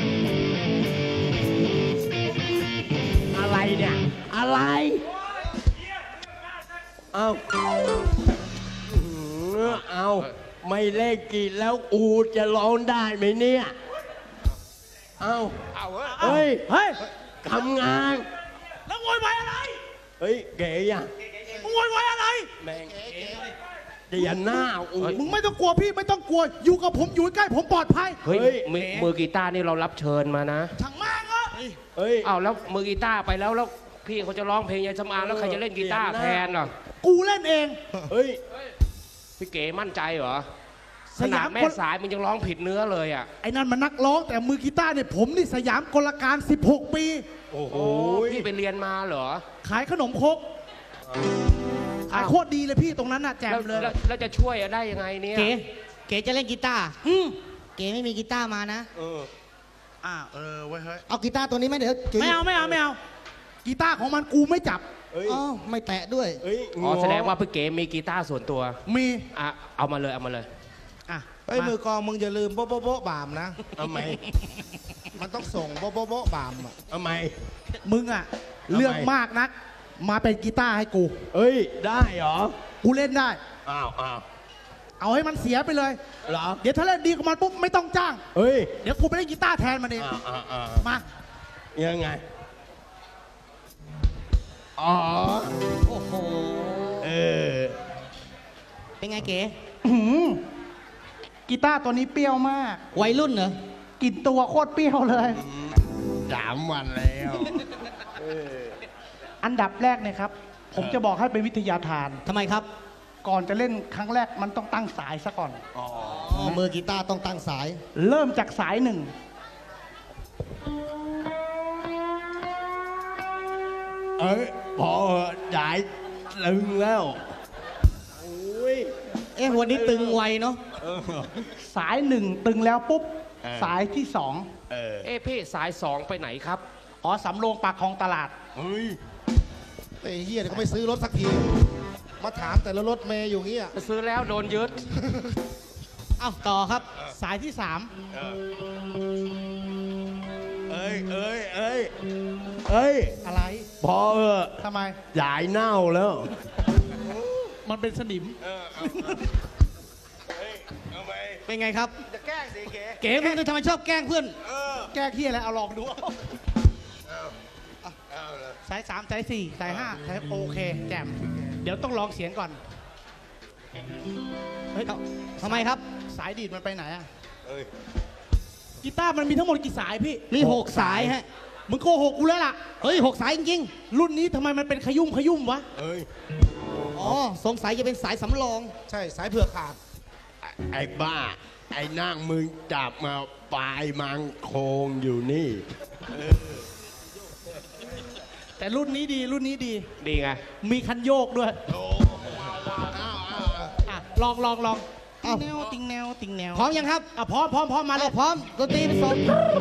Speaker 6: อะไรเนี่ย อะไร เอาเอา ไม่เล่นกีแล้วอูจะร้องได้ไหมเนี่ย เอา
Speaker 2: เอาเฮ้ย
Speaker 6: เฮ้ย
Speaker 3: เฮ้ย
Speaker 6: ทำงาน
Speaker 3: แล้วโวยวายอะไร
Speaker 6: เฮ้ย เก๋ยัง
Speaker 3: มึงโวยวายอะไร
Speaker 6: แม่งเดียนหน้าอู
Speaker 3: มึงไม่ต้องกลัวพี่ไม่ต้องกลัว อยู่กับผมอยู่ใกล้ผมปลอดภัย
Speaker 2: เฮ้ย
Speaker 6: เฮ้ย
Speaker 2: มือมือกีตาร์นี่เรารับเชิญมานะ
Speaker 3: ช่างแม่งเหรอ
Speaker 6: เฮ้ย
Speaker 2: อ้าวแล้วมือกีตาร์ไปแล้วแล้วพี่เขาจะร้องเพลงยายสำอางแล้วใครจะเล่นกีตาร์แทนเหรอ
Speaker 3: กูเล่นเอง
Speaker 6: เฮ้ย
Speaker 2: พี่เก๋มั่นใจเหรอข
Speaker 3: ส
Speaker 2: นาด
Speaker 3: ยาม
Speaker 2: แม่
Speaker 3: คน
Speaker 2: สายมึงยังร้องผิดเนื้อเลยอ่ะ
Speaker 3: ไอ้นั่นมันนักร้องแต่มือกีตาร์เนี่ยผมนี่สยามกลการสิบหกปี
Speaker 6: โอ้โห
Speaker 2: โอ้พี่ไปเรียนมาเหรอ
Speaker 3: ขายขนมครกขายโคตรดีเลยพี่ตรงนั้นน่ะแจ่
Speaker 2: แล้ว
Speaker 3: มเลย
Speaker 2: แล้วแล้วจะช่วยได้ยังไงเนี่ย
Speaker 7: เก๋ เก๋จะเล่นกีตาร์
Speaker 3: อืม
Speaker 7: เก๋ไม่มีกีตาร์มานะ
Speaker 6: เออ
Speaker 3: อ่าเออไว้เฮ้ย
Speaker 7: เอากีตาร์ตัวนี้ไหมเดี๋ยวเก๋
Speaker 3: ไม่เอาไม่เอาไม่เอากีตาร์ของมันกูไม่จับ
Speaker 6: เฮ้ย
Speaker 7: อ๋อไม่แตะด้วย
Speaker 6: เฮ้ย
Speaker 2: อ๋อแสดงว่าพี่เก๋มีกีตาร์ส่วนตัว
Speaker 3: มี
Speaker 2: อ่ะเอามาเลยเอามาเลย
Speaker 3: อ่ะ
Speaker 1: เฮ้ย
Speaker 3: า
Speaker 1: มือกลองมึงอย่าลืมโบะโบะโบะบามนะ
Speaker 6: ทำไม
Speaker 1: มันต้องส่งโบะโบะโบะบามอะ
Speaker 6: ทำไม
Speaker 3: มึงอ่ะ
Speaker 6: ทำไม
Speaker 3: เรื่องมากนัก มาเป็นกีตาร์ให้กู
Speaker 6: เฮ้ย ได้เหรอ
Speaker 3: กูเล่นได้
Speaker 6: อ้าวอ้าว
Speaker 3: เอาให้มันเสียไปเลย
Speaker 6: เหรอ
Speaker 3: เดี๋ยวถ้าเล่นดีกว่ามันปุ๊บไม่ต้องจ้าง
Speaker 6: เฮ้ย
Speaker 3: เดี๋ยวกูไปเล่นกีตาร์แทนมันเอง
Speaker 6: อ้าวอ้าวอ้าว
Speaker 3: มา
Speaker 6: ยังไง อ๋อ
Speaker 7: โอ้โห
Speaker 6: เออ
Speaker 7: เป็นไงเก๋
Speaker 3: อื้อหือกีตาร์ตัวนี้เปรี้ยวมาก
Speaker 7: วัยรุ่นเหรอ
Speaker 3: กลิ่นตัวโคตรเปรี้ยวเลย
Speaker 6: สามวันแล้ว
Speaker 3: อันดับแรกเนี่ยครับ ผมจะบอกให้เป็นวิทยาทาน
Speaker 7: ทำไมครับ
Speaker 3: ก่อนจะเล่นครั้งแรกมันต้องตั้งสายซะก่อน
Speaker 6: อ๋อ
Speaker 7: อ๋อมือกีตาร์ต้องตั้งสาย
Speaker 4: เริ่มจากสายหนึ่ง
Speaker 6: เอ้ยพอจ่ายตึงแล้วโอ้ย
Speaker 7: เอ๊ะวันนี้ตึงไวเนาะ
Speaker 6: เออ
Speaker 4: สายหนึ่งตึงแล้วปุ๊บ
Speaker 6: เออ
Speaker 4: สายที่สอง
Speaker 6: เออ
Speaker 2: เอ้พี่สายสองไปไหนครับ
Speaker 4: อ๋อสำโรงปากคลองตลาด
Speaker 6: เฮ้ย
Speaker 1: ไอ้เฮียเดี๋ยวก็ไม่ซื้อรถสักที มาถามแต่ละรถเมย์อยู่เงี้ย
Speaker 2: ไปซื้อแล้วโดนยึด
Speaker 7: เอ้าต่อครับ
Speaker 4: สายที่สาม
Speaker 6: เอ้ยเอ้ยเอ้ยเอ้ย
Speaker 4: อะไร
Speaker 6: พอเออ
Speaker 4: ทำไม
Speaker 6: จ่ายเน่าแล้ว
Speaker 4: มันเป็นสนิม
Speaker 7: เป็นไงครับ
Speaker 1: จะแกล้งสิเก๋
Speaker 7: เก๋มึงทำไมชอบแกล้งเพื่อน
Speaker 4: แก้ขี้อะไรเอาลองดูสายสามสายสี่สายห้าสายโอเคแจมเดี๋ยวต้องลองเสียงก่อนเฮ้ย
Speaker 7: ทำไมครับ
Speaker 4: สายดีดมันไปไหนอะ
Speaker 6: เอ้ย
Speaker 4: กีตาร์มันมีทั้งหมดกี่สายพี่
Speaker 7: มีหกสายฮะ
Speaker 4: มึงโกหกกูแล้วล่ะ
Speaker 7: เฮ้ยหกสายจริง
Speaker 4: รุ่นนี้ทำไมมันเป็นขยุ่มขยุ่มวะ
Speaker 6: เอ้ย
Speaker 7: ๆอ๋อสงสัยจะเป็นสายสำรอง
Speaker 1: ใช่สายเผือกขาด
Speaker 6: ไอ้บ้า ไอ้นางมึงจับมาปลายมังโคงอยู่นี่
Speaker 4: แต่รุ่นนี้ดีรุ่นนี้ดี
Speaker 2: ดีไง
Speaker 4: มีคันโยกด้วยอ่ะลองลองลองติงแนวติงแนวติงแนว
Speaker 7: พร้อมยังครับ
Speaker 4: อ่ะพร้อมพร้อมพร้อมมาเล
Speaker 7: เอา
Speaker 4: ย
Speaker 7: พร้อมดนตรีเป็นสด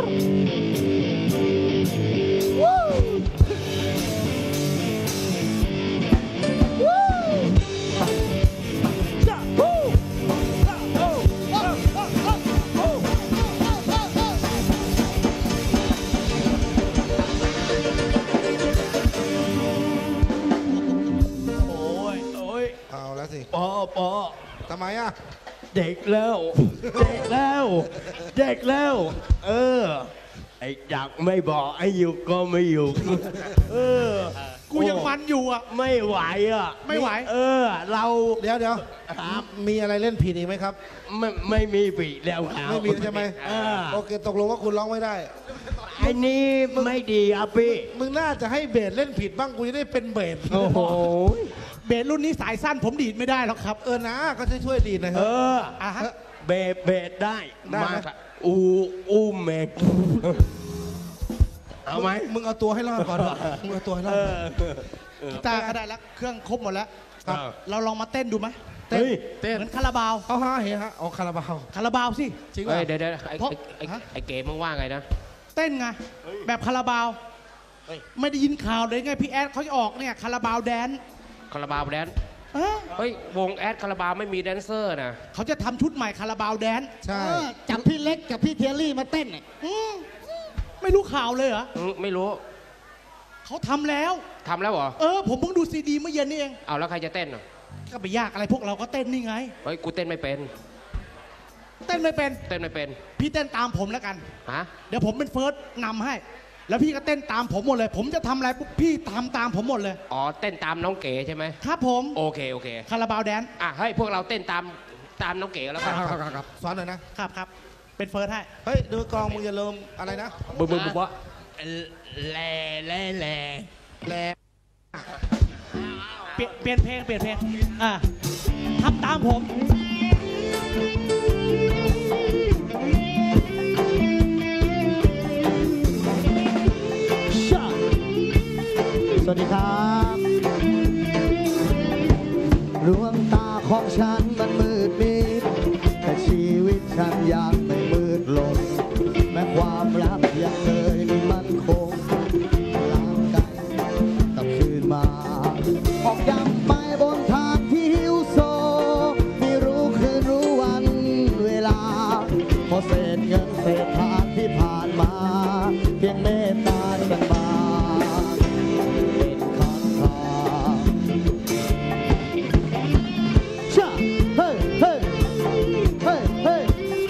Speaker 6: โอ้ยโอ้ย
Speaker 1: เอาแล้วสิ
Speaker 6: ปอปอ
Speaker 1: ทำไมอ่ะ
Speaker 6: เด็กแล้ว เด็กแล้ว เด็กแล้ว เออ ไอ้จักไม่บอกไอ้อยู่ก็ไม่อยู่ เออ
Speaker 4: กูยังมันอยู่อ่ะ
Speaker 6: ไม่ไหวอ่ะ
Speaker 4: ไม่ไหว
Speaker 6: เออ เรา
Speaker 1: เดี๋ยวเดี๋ยว
Speaker 6: ครับ
Speaker 1: มีอะไรเล่นผิดอีกไหมครับ
Speaker 6: ไม่ไม่มีปีแล้วครับ
Speaker 1: ไม่มีใช่ไหม
Speaker 6: เออ
Speaker 1: โอเคตกลงว่าคุณร้องไม่ได้
Speaker 6: ไอ้นี่ไม่ดีอ่ะพี่
Speaker 1: มึงน่าจะให้เบสเล่นผิดบ้างกูจะได้เป็นเบส
Speaker 6: โอ้โห
Speaker 4: เบสรุ่นนี้สายสั้นผมดีดไม่ได้หรอกครับ
Speaker 1: เออนะก็ช่วยช่วยๆดีหน่อยเถ
Speaker 6: เอ
Speaker 1: อะ
Speaker 6: อ
Speaker 4: อ่ะฮะ
Speaker 6: เบสเบสได้
Speaker 1: ได้ไหม
Speaker 6: มาอูอุ้มเองเอาไหม
Speaker 1: มึงเอาตัวให้รอดก่อนวะมึงเอาตัวให้รอ
Speaker 6: เอ
Speaker 1: ด
Speaker 6: อ
Speaker 4: กีตาร์ก็ได้แล้วเครื่องครบหมดแล้ว
Speaker 6: ครับ
Speaker 4: เราลองมาเต้นดูไหม
Speaker 6: เฮ้ย
Speaker 1: เต้น
Speaker 4: เหมือนคาราบาว
Speaker 1: เอาฮะเฮ้ฮะเอาคาราบาว
Speaker 4: คาราบาวสิ
Speaker 1: จริง
Speaker 2: เฮ้
Speaker 1: ป่ะ
Speaker 2: ยเดี๋ยวเดี๋ยวไอ้
Speaker 4: เพราะ
Speaker 2: ไอ้ไอ้
Speaker 4: ฮะ
Speaker 2: ไอ้เก๋มึงว่าไงนะ
Speaker 4: เต้นไงแบบคาราบาว ไม่ได้ยินข่าวเลยไงพี่แอดเขาจะออกเนี่ยคาราบาวแดนซ์
Speaker 2: คาราบาวแดนซ์
Speaker 4: เออ
Speaker 2: เฮ้ย วงแอดคาราบาวไม่มีแดนเซอร์นะ
Speaker 4: เขาจะทำชุดใหม่คาราบาวแดนซ์
Speaker 1: ใช่
Speaker 7: เออจับพี่เล็กกับพี่เทียรี่มาเต้นเนี่ย
Speaker 4: อืมไม่รู้ข่าวเลยเหรอ
Speaker 2: อืมไม่รู้
Speaker 4: เขาทำแล้ว
Speaker 2: ทำแล้วเหรอ
Speaker 4: เออ ผมเพิ่งดูซีดีเมื่อเย็นนี่เอง
Speaker 2: เอาแล้วใครจะเต้นอ่ะ
Speaker 4: ก็ไปยากอะไรพวกเราก็เต้นนี่ไง
Speaker 2: เฮ้ย กูเต้นไม่เป็น
Speaker 4: เต้นไม่เป็น
Speaker 2: เต้นไม่เป็น
Speaker 4: พี่เต้นตามผมแล้วกัน
Speaker 2: ฮะ
Speaker 4: เดี๋ยวผมเป็นเฟิร์สนำให้ แล้วพี่ก็เต้นตามผมหมดเลย ผมจะทำอะไรปุ๊บพี่ทำตามผมหมดเลย
Speaker 2: อ๋อ เต้นตามน้องเก๋ใช่ไหม
Speaker 4: ครับผม
Speaker 2: โอเค โอเค
Speaker 4: คาราบาวแดนซ์
Speaker 2: อ่ะ เฮ้ย พวกเราเต้นตามตามน้องเก๋แล้วกัน
Speaker 1: สอนหน่อยนะ
Speaker 4: ครับครับเป็นเฟิร์สให้
Speaker 1: เฮ้ยดูกลองมึงอย่าลืมอะไรนะ
Speaker 2: บึ้มบึ้มบึ้มวะ
Speaker 6: แล่แล่แล่
Speaker 1: แล
Speaker 4: เปลี่ยนเปลี่ยนเพลงเปลี่ยนเพลงอ่าทำตามผม
Speaker 3: สวัสดีครับดวงตาของฉันมันมืดมิดแต่ชีวิตฉันยังไม่มืดลงแม้ความรักยังเคยมันคงร่างกายกลับคืนมา ออกย้ำไปบนทางที่หิวโซไม่รู้คืนรู้วันเวลาพอเศษเงินเศษทานที่ผ่านมาเพียงเมตตาฉันมาเป็นคำถามชะเฮ้ยเฮ้ยเฮ้ยเฮ้ย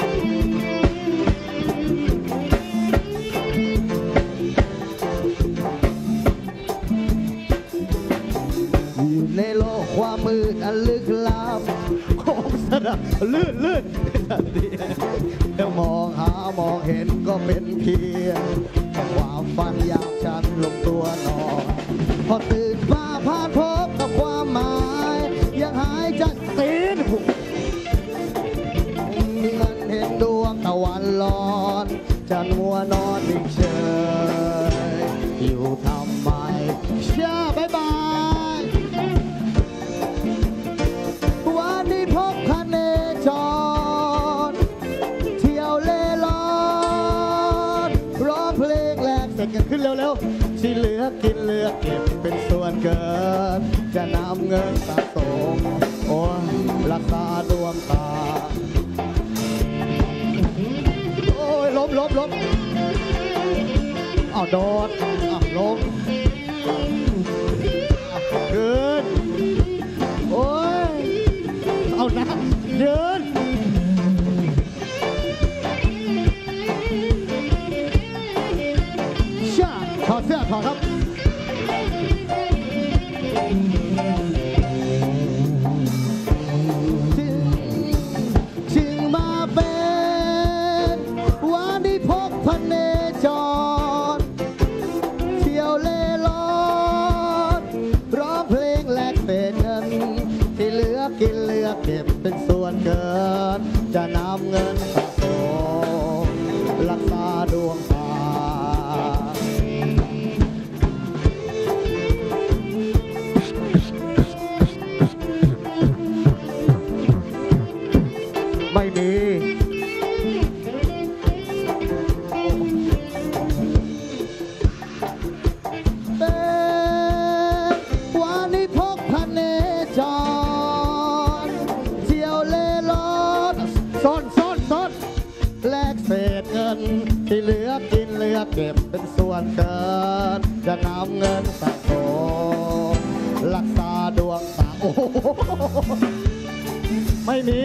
Speaker 3: อยู่ในโลกความมืดอันลึกลับของสระลื่นลื่นแล้วมองหามองเห็นก็เป็นเพียงความฝันอยากฉันลงตัวนอนพอตื่นมาผ่านพบกับความหมายยังหายใจตีนมีไหมเฉยๆอยู่ทำไมเชื่อบายบายวันนี้พบพเนจรเที่ยวเล่ร่อนร้องเพลงแลกเสร็จกันขึ้นเร็วๆที่เหลือกินเหลือเก็บเป็นส่วนเกินจะนำเงินสะสมโอ้ยรักษาดวงตาโอ้ยล้มล้มล้มอ้าวโดดอ้าวล้มขึ้นโอ้ยเอาหน้าเดินชาถอดเสื้อถอดครับจึงจึงมาเป็นวันที่พกพเนจรเที่ยวเล่ร่อนร้องเพลงแลกเศษเงินที่เหลือกินเหลือเก็บเป็นส่วนเกินจะนำเงินสะสมรักษาดวงตาไม่มีเป็นวันนี้พกพเนจรเที่ยวเล่ร่อนซ่อนซ่อนซ่อนแลกเศษเงินที่เหลือกินเหลือเก็บเป็นส่วนเกินจะนำเงินสะสมรักษาดวงตาโอ้โหไม่มี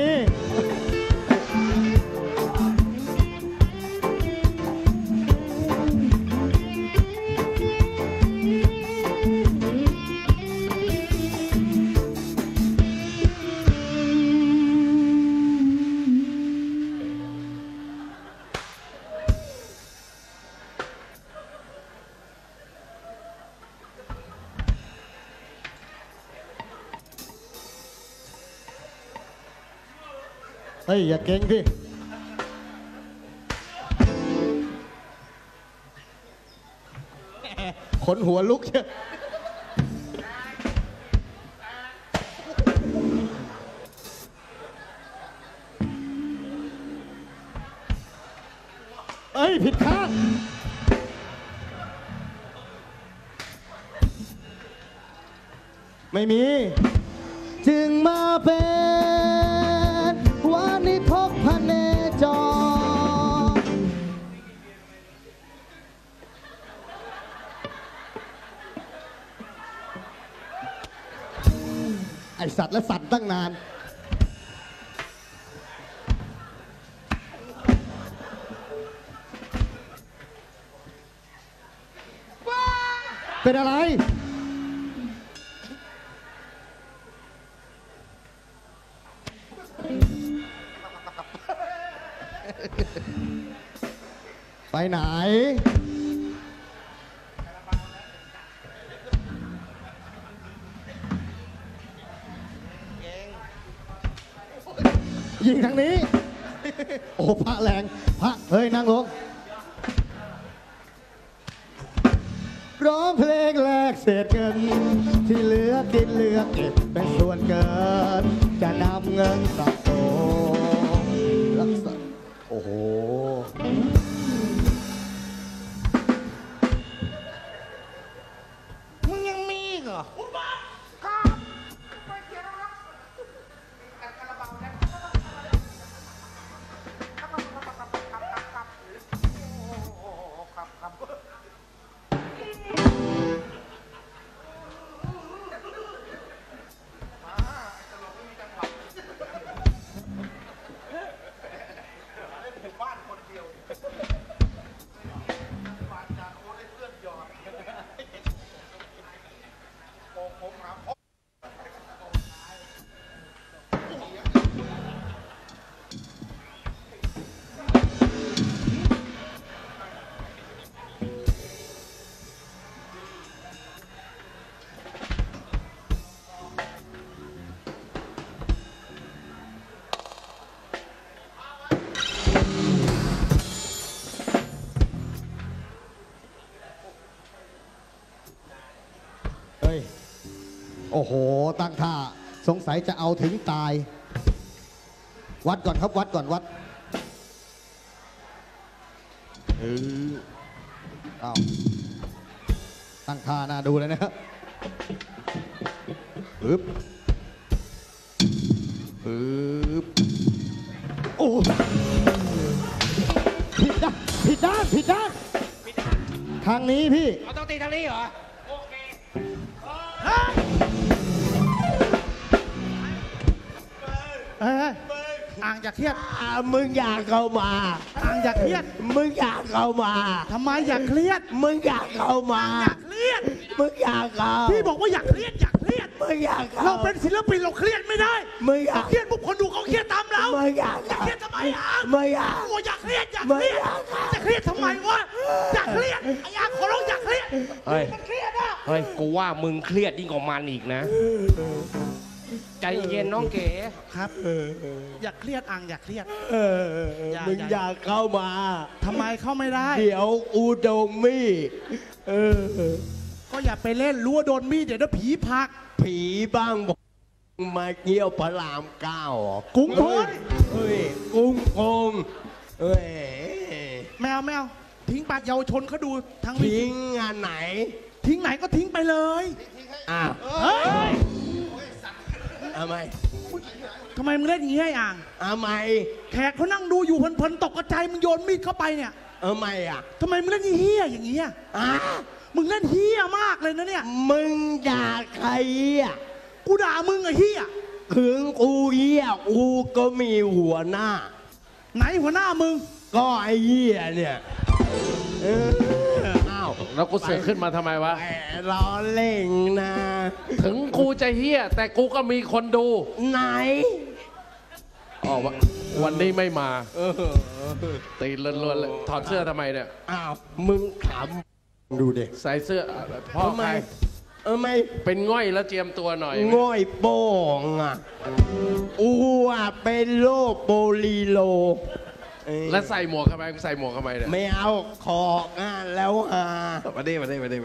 Speaker 3: เฮ้ยอย่าเก่งดิขนหัวลุกเชียวเอ้ยผิดข้างไม่มีจึงมาเป็นวันนี้พกพเนจรไอสัตว์และสัตว์ตั้งนานเป็นอะไรไปไหนยิงทางนี้ โอ้พระแรงพระเฮ้ยนั่งลงร้องเพลงแลกเศษเงินที่เหลือกินเหลือเก็บเป็นส่วนเกินจะนำเงินสะสมรักษาโอ้โห
Speaker 1: มึงยังมีอีกเหรอ
Speaker 3: ฮ้ย โอ้โห ตั้งท่า สงสัยจะเอาถึงตาย วัดก่อนครับ วัดก่อนวัดเออเอาตั้งท่าน่าดูเลยนะครับปึ๊บปึ๊บโอ้ผิดด้านผิดด้านผิดด้านทางนี้พี่
Speaker 2: เอาต้องตีทางนี้เหรอ โอเค
Speaker 4: เฮ้ยอ่างอย่าเครียด
Speaker 6: อ่ามึงอยากเข้ามา
Speaker 4: อ่างอย่าเครียด
Speaker 6: มึงอยากเข้ามา
Speaker 4: ทำไมอย่าเครียด
Speaker 6: มึงอยากเข้ามา
Speaker 4: เครียด
Speaker 6: มึงอยากเข้า
Speaker 4: พี่บอกว่าอย่าเครียดอย่าเครียด
Speaker 6: มึงอยากเข้า
Speaker 4: เราเป็นศิลปินเราเครียดไม่ได้
Speaker 6: มึงอยาก
Speaker 4: เครียดพวกคนดูเขาเครียดตามเรา
Speaker 6: มึงอยาก
Speaker 4: จะ
Speaker 6: เข้า
Speaker 4: เครียดทำไมอ่ะ
Speaker 6: มึงอยาก
Speaker 4: โอ้อย่าเครียดอย่าเครียด
Speaker 6: ไม่อยากครับ
Speaker 4: จะเครียดทำไมวะอย่าเครียดไอ้ยาขอร้องอย่าเครียด
Speaker 2: เฮ้ย
Speaker 4: มันเครียดอ่ะ
Speaker 2: เฮ้ย กูว่ามึงเครียดยิ่งกว่ามันอีกนะ ใจเย็นน้องเก๋
Speaker 4: ครับอย่าเครียดอ่างอย่าเครียด
Speaker 6: เออ
Speaker 4: อย่า
Speaker 6: มึง
Speaker 4: อย่า
Speaker 6: อยากเข้ามา
Speaker 4: ทำไมเข้าไม่ได้
Speaker 6: เดี๋ยวอูโดมี่เออ
Speaker 4: ก็อย่าไปเล่นรู้ว่าโดนมีดเดี๋ยวเดี๋ยวผีผลัก
Speaker 6: ผีบ้างบอกมาเกี่ยวพระรามเก้าเหรอก
Speaker 4: รุงทน
Speaker 6: เฮ้ยกุ้งโกงเฮ้ย
Speaker 4: แมวแมวทิ้งปากเยาวชนเขาดูทางวิ
Speaker 6: ทิ้งอันไหน
Speaker 4: ทิ้งไหนก็ทิ้งไปเลย
Speaker 6: อ้าว
Speaker 4: เฮ้ย
Speaker 6: ทำไม
Speaker 4: ทำไมมึงเล่นอย่างนี้ไอ้อ่าง
Speaker 6: ทำไม
Speaker 4: แขกเขานั่งดูอยู่เพลินๆตกใจมึงโยนมีดเข้าไปเนี่ย
Speaker 6: ทำไมอ่ะ
Speaker 4: ทำไมมึงเล่นเฮี้ยอย่างนี้อะ
Speaker 6: อ่ะ
Speaker 4: มึงเล่นเฮี้ยมากเลยนะเนี่ย
Speaker 6: มึงด่าใครอ่ะ
Speaker 4: กูด่ามึงไอ้เฮี้ย
Speaker 6: ถึงกูเหี้ยกูก็มีหัวหน้า
Speaker 4: ไหนหัวหน้ามึง
Speaker 6: ก็ไอ้เหี้ยเนี่ยเอออ้าว
Speaker 2: แล้วกูเสือกขึ้นมาทำไมวะ
Speaker 6: แหมล้อเล่งนะ
Speaker 2: ถึงกูจะเฮี้ย แต่กูก็มีคนดู
Speaker 6: ไหน
Speaker 2: อ๋อวะวันนี้ไม่มา
Speaker 6: เออ
Speaker 2: ตีล้วนๆเลย ถอดเสื้อทำไมเนี่ย
Speaker 6: อ้าว มึงถามดูเด็ก
Speaker 2: ใส่เสื้อพ่อ
Speaker 6: ทำไม
Speaker 2: ใคร
Speaker 6: เออไม่
Speaker 2: เป็นง่อยแล้วเจียมตัวหน่อย
Speaker 6: ง่อยโป้งอ่ะอูอ่ะเป็นโรคโปลิโลเอ้ย
Speaker 2: แล้วใส่หมวกทำไมใส่หมวกทำไมเนี่ย
Speaker 6: ไม่เอาขอกอ่ะแล้วอ่ะ
Speaker 2: มาดิมาดิมาดิ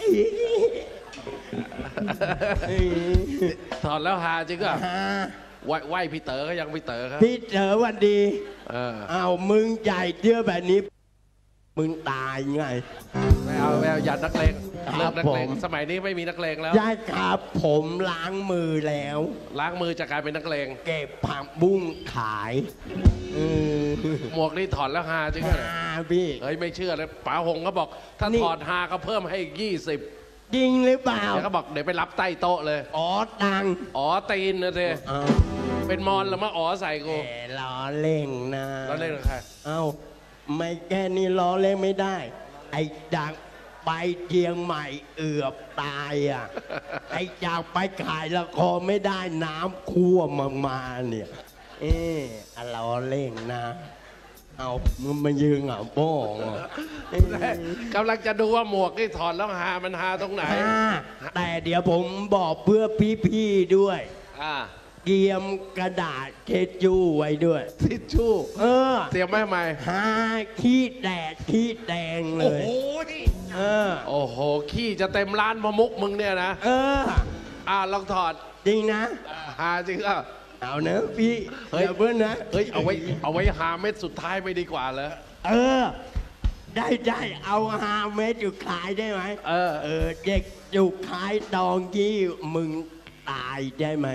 Speaker 2: ถอดแล้วหาจริงอ่ะ
Speaker 6: ฮะ
Speaker 2: ไหวไหวพี่เต๋อก็ยังพี่เต๋อครับ
Speaker 6: พี่เจอวันดี
Speaker 2: เออ
Speaker 6: อ้าวมึงใหญ่เยอะแบบนี้ มึงตายไง
Speaker 2: ไม่เอาไม่เอาอย่านักเลง
Speaker 6: ครับ
Speaker 2: เลิกนักเลง
Speaker 6: ผม
Speaker 2: สมัยนี้ไม่มีนักเลงแล้ว
Speaker 6: ยายครับผมล้างมือแล้ว
Speaker 2: ล้างมือจากกลายเป็นนักเลง
Speaker 6: เก็บผักบุ้งขายเออ
Speaker 2: หมวกนี่ถอดแล้วหาจริงเหรอ
Speaker 6: อ่าพี่
Speaker 2: เฮ้ยไม่เชื่อเลยป๋าหงก็บอก ถ้า
Speaker 6: นี่
Speaker 2: ถอดหาก็เพิ่มให้อีกยี่สิบ
Speaker 6: จริงหรือเปล่า
Speaker 2: เดี๋ยวก็บอกเดี๋ยวไปรับใต้โต๊ะเลย
Speaker 6: อ๋อตังค์
Speaker 2: อ๋อตีนนะเธอ
Speaker 6: เอา
Speaker 2: เป็นมอนแล้วมาอ๋อใส่กู
Speaker 6: แหมล้อเล่งนะ
Speaker 2: แล้วเล่นกับใคร
Speaker 6: เอ้าไม่แค่นี้ล้อเล่นไม่ได้ ไอ้ดังไปเชียงใหม่เอือบตายอ่ะ ไอ้จากไปขายละครไม่ได้น้ำคั่วมามาเนี่ย เอออะล้อเล่งนะ เอามึงมายืนอ่ะโป้งอ่ะเอ้ย
Speaker 2: กำลังจะดูว่าหมวกนี่ถอดแล้วหามันหาตรงไหน
Speaker 6: อ่าแต่เดี๋ยวผมบอกเพื่อพี่ๆด้วย
Speaker 2: อ่า
Speaker 6: เตรียมกระดาษเช็ดจู้ไว้ด้วย
Speaker 2: ทิชชู่
Speaker 6: เออ
Speaker 2: เตรียมไว้ทำไม
Speaker 6: หาขี้แดดขี้แดงเลย เออ
Speaker 2: โอ้โห ขี้จะเต็มร้านพมุกมึงเนี่ยนะ
Speaker 6: เออ
Speaker 2: อ่าลองถอด
Speaker 6: จริงนะ
Speaker 2: หาจริงอ่ะ
Speaker 6: เอาเนอะพี่
Speaker 2: เฮ้ย
Speaker 6: อย่าเพิ่งนะ
Speaker 2: เฮ้ย เอาไว้ เอาไว้หาเม็ดสุดท้ายไม่ดีกว่าเหรอ
Speaker 6: เออ ได้ได้เอาหาเม็ดอยู่ขายได้ไหม
Speaker 2: เออ
Speaker 6: เออ เด็กอยู่ขายตองที่มึงตายได้ไหม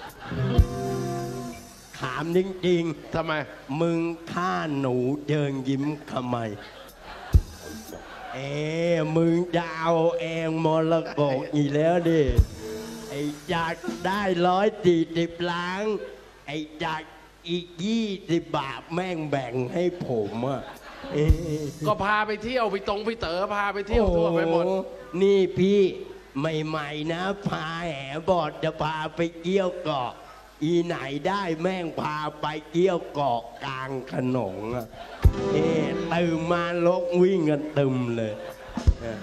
Speaker 6: ถามจริง
Speaker 2: ทำไม
Speaker 6: ๆ มึงฆ่าหนูเดินยิ้มทำไม เอ๊ะมึงจะเอาเองมรกตอีกแล้วดิ ไอ้จากได้ร้อยสี่สิบล้าน ไอ้จากอีกยี่สิบบาทแม่งแบ่งให้ผมอ่ะเอ๊ะ
Speaker 2: ก็พาไปเที่ยวไปตรงไปเต๋อพาไปเที่ยวทั่วไปหมด
Speaker 6: โอ้โนี่พี่ใหม่ๆนะ พาแหบอดจะพาไปเกี่ยวเกาะ อีไหนได้แม่งพาไปเกี่ยวเกาะกลางขนงอ่ะเอ๊ะตื่นมาลกวิ่งกันตึมเลยเออ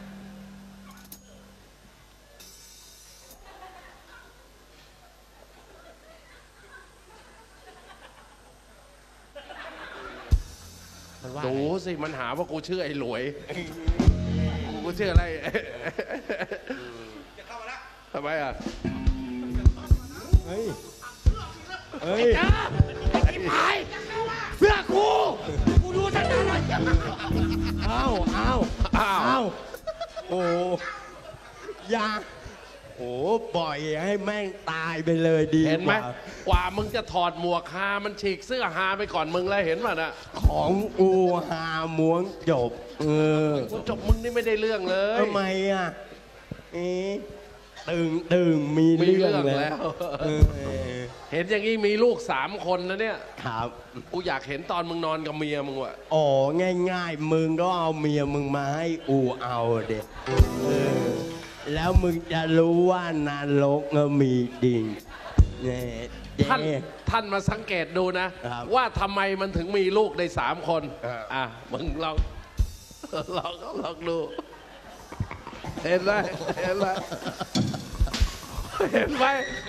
Speaker 2: ดูสิ มันหาว่ากูชื่อไอ้หลวย กูชื่ออะไร
Speaker 1: จะเข้า
Speaker 2: ทำไมอ่ะ
Speaker 6: เฮ้ย เฮ้ย
Speaker 7: เสื้อกู กูดูตั้งนานแล้ว
Speaker 6: อ้าวอ้าว
Speaker 2: อ้าว
Speaker 6: อ้าวโอ้อยาโอ้ปล่อยให้แม่งตายไปเลยดี
Speaker 2: เห็นไหม
Speaker 6: กว่าก
Speaker 2: ว่ามึงจะถอดหมวกฮามันฉีกเสื้อฮาไปก่อนมึงแล้วเห็นป่ะน่ะ
Speaker 6: ของอูหาม้วนจบ เออ
Speaker 2: กูจบมึงนี่ไม่ได้เรื่องเลย
Speaker 6: ทำไมอ่ะเอ๊ะตึงตึงมี
Speaker 2: มี
Speaker 6: เรื่อง
Speaker 2: เรื่องแล้
Speaker 6: แล้ว
Speaker 2: ว
Speaker 6: เออ
Speaker 2: เห็นอย่างนี้มีลูกสามคนนะเนี่ย
Speaker 6: ครับ
Speaker 2: กูอยากเห็นตอนมึงนอนกับเมียมึงว่ะ
Speaker 6: อ๋อง่ายๆ มึงก็เอาเมียมึงมาให้อูเอาเด็กเออแล้วมึงจะรู้ว่านรกก็มีจริงเนี่ยเจ๊
Speaker 2: ท่านท่านมาสังเกตดูนะ
Speaker 6: ครับ
Speaker 2: ว่าทำไมมันถึงมีลูกได้สามคน
Speaker 6: อ่า
Speaker 2: อ่ะมึงลอง ลองลองดู เห็นไหมเห็นไหมเห็นไหม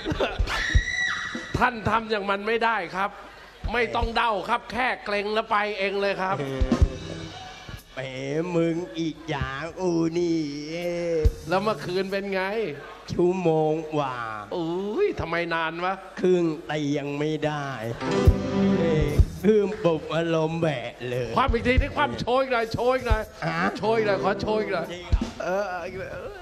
Speaker 2: ท่านทำอย่างมันไม่ได้ครับ ไม่ต้องเดาครับ แค่เกรงแล้วไปเองเลยครับ
Speaker 6: แหมมึงอีกอย่างอูนี่เอ๊ะ
Speaker 2: แล้วเมื่อคืนเป็นไง
Speaker 6: ชั่วโมงกว่า
Speaker 2: อุ้ยทำไมนานวะ
Speaker 6: ครึ่งตียังไม่ได้เอ๊ะครึ่งปลุกอารมณ์แบะเลย
Speaker 2: ความอีกทีนี่ความโชยอีกหน่อยโชยอีกหน่อย
Speaker 6: ฮะ
Speaker 2: โชยอีกหน่อยขอโชยอีกหน่อย
Speaker 6: จริงเหรอ
Speaker 2: เอออีกหน่อยเออ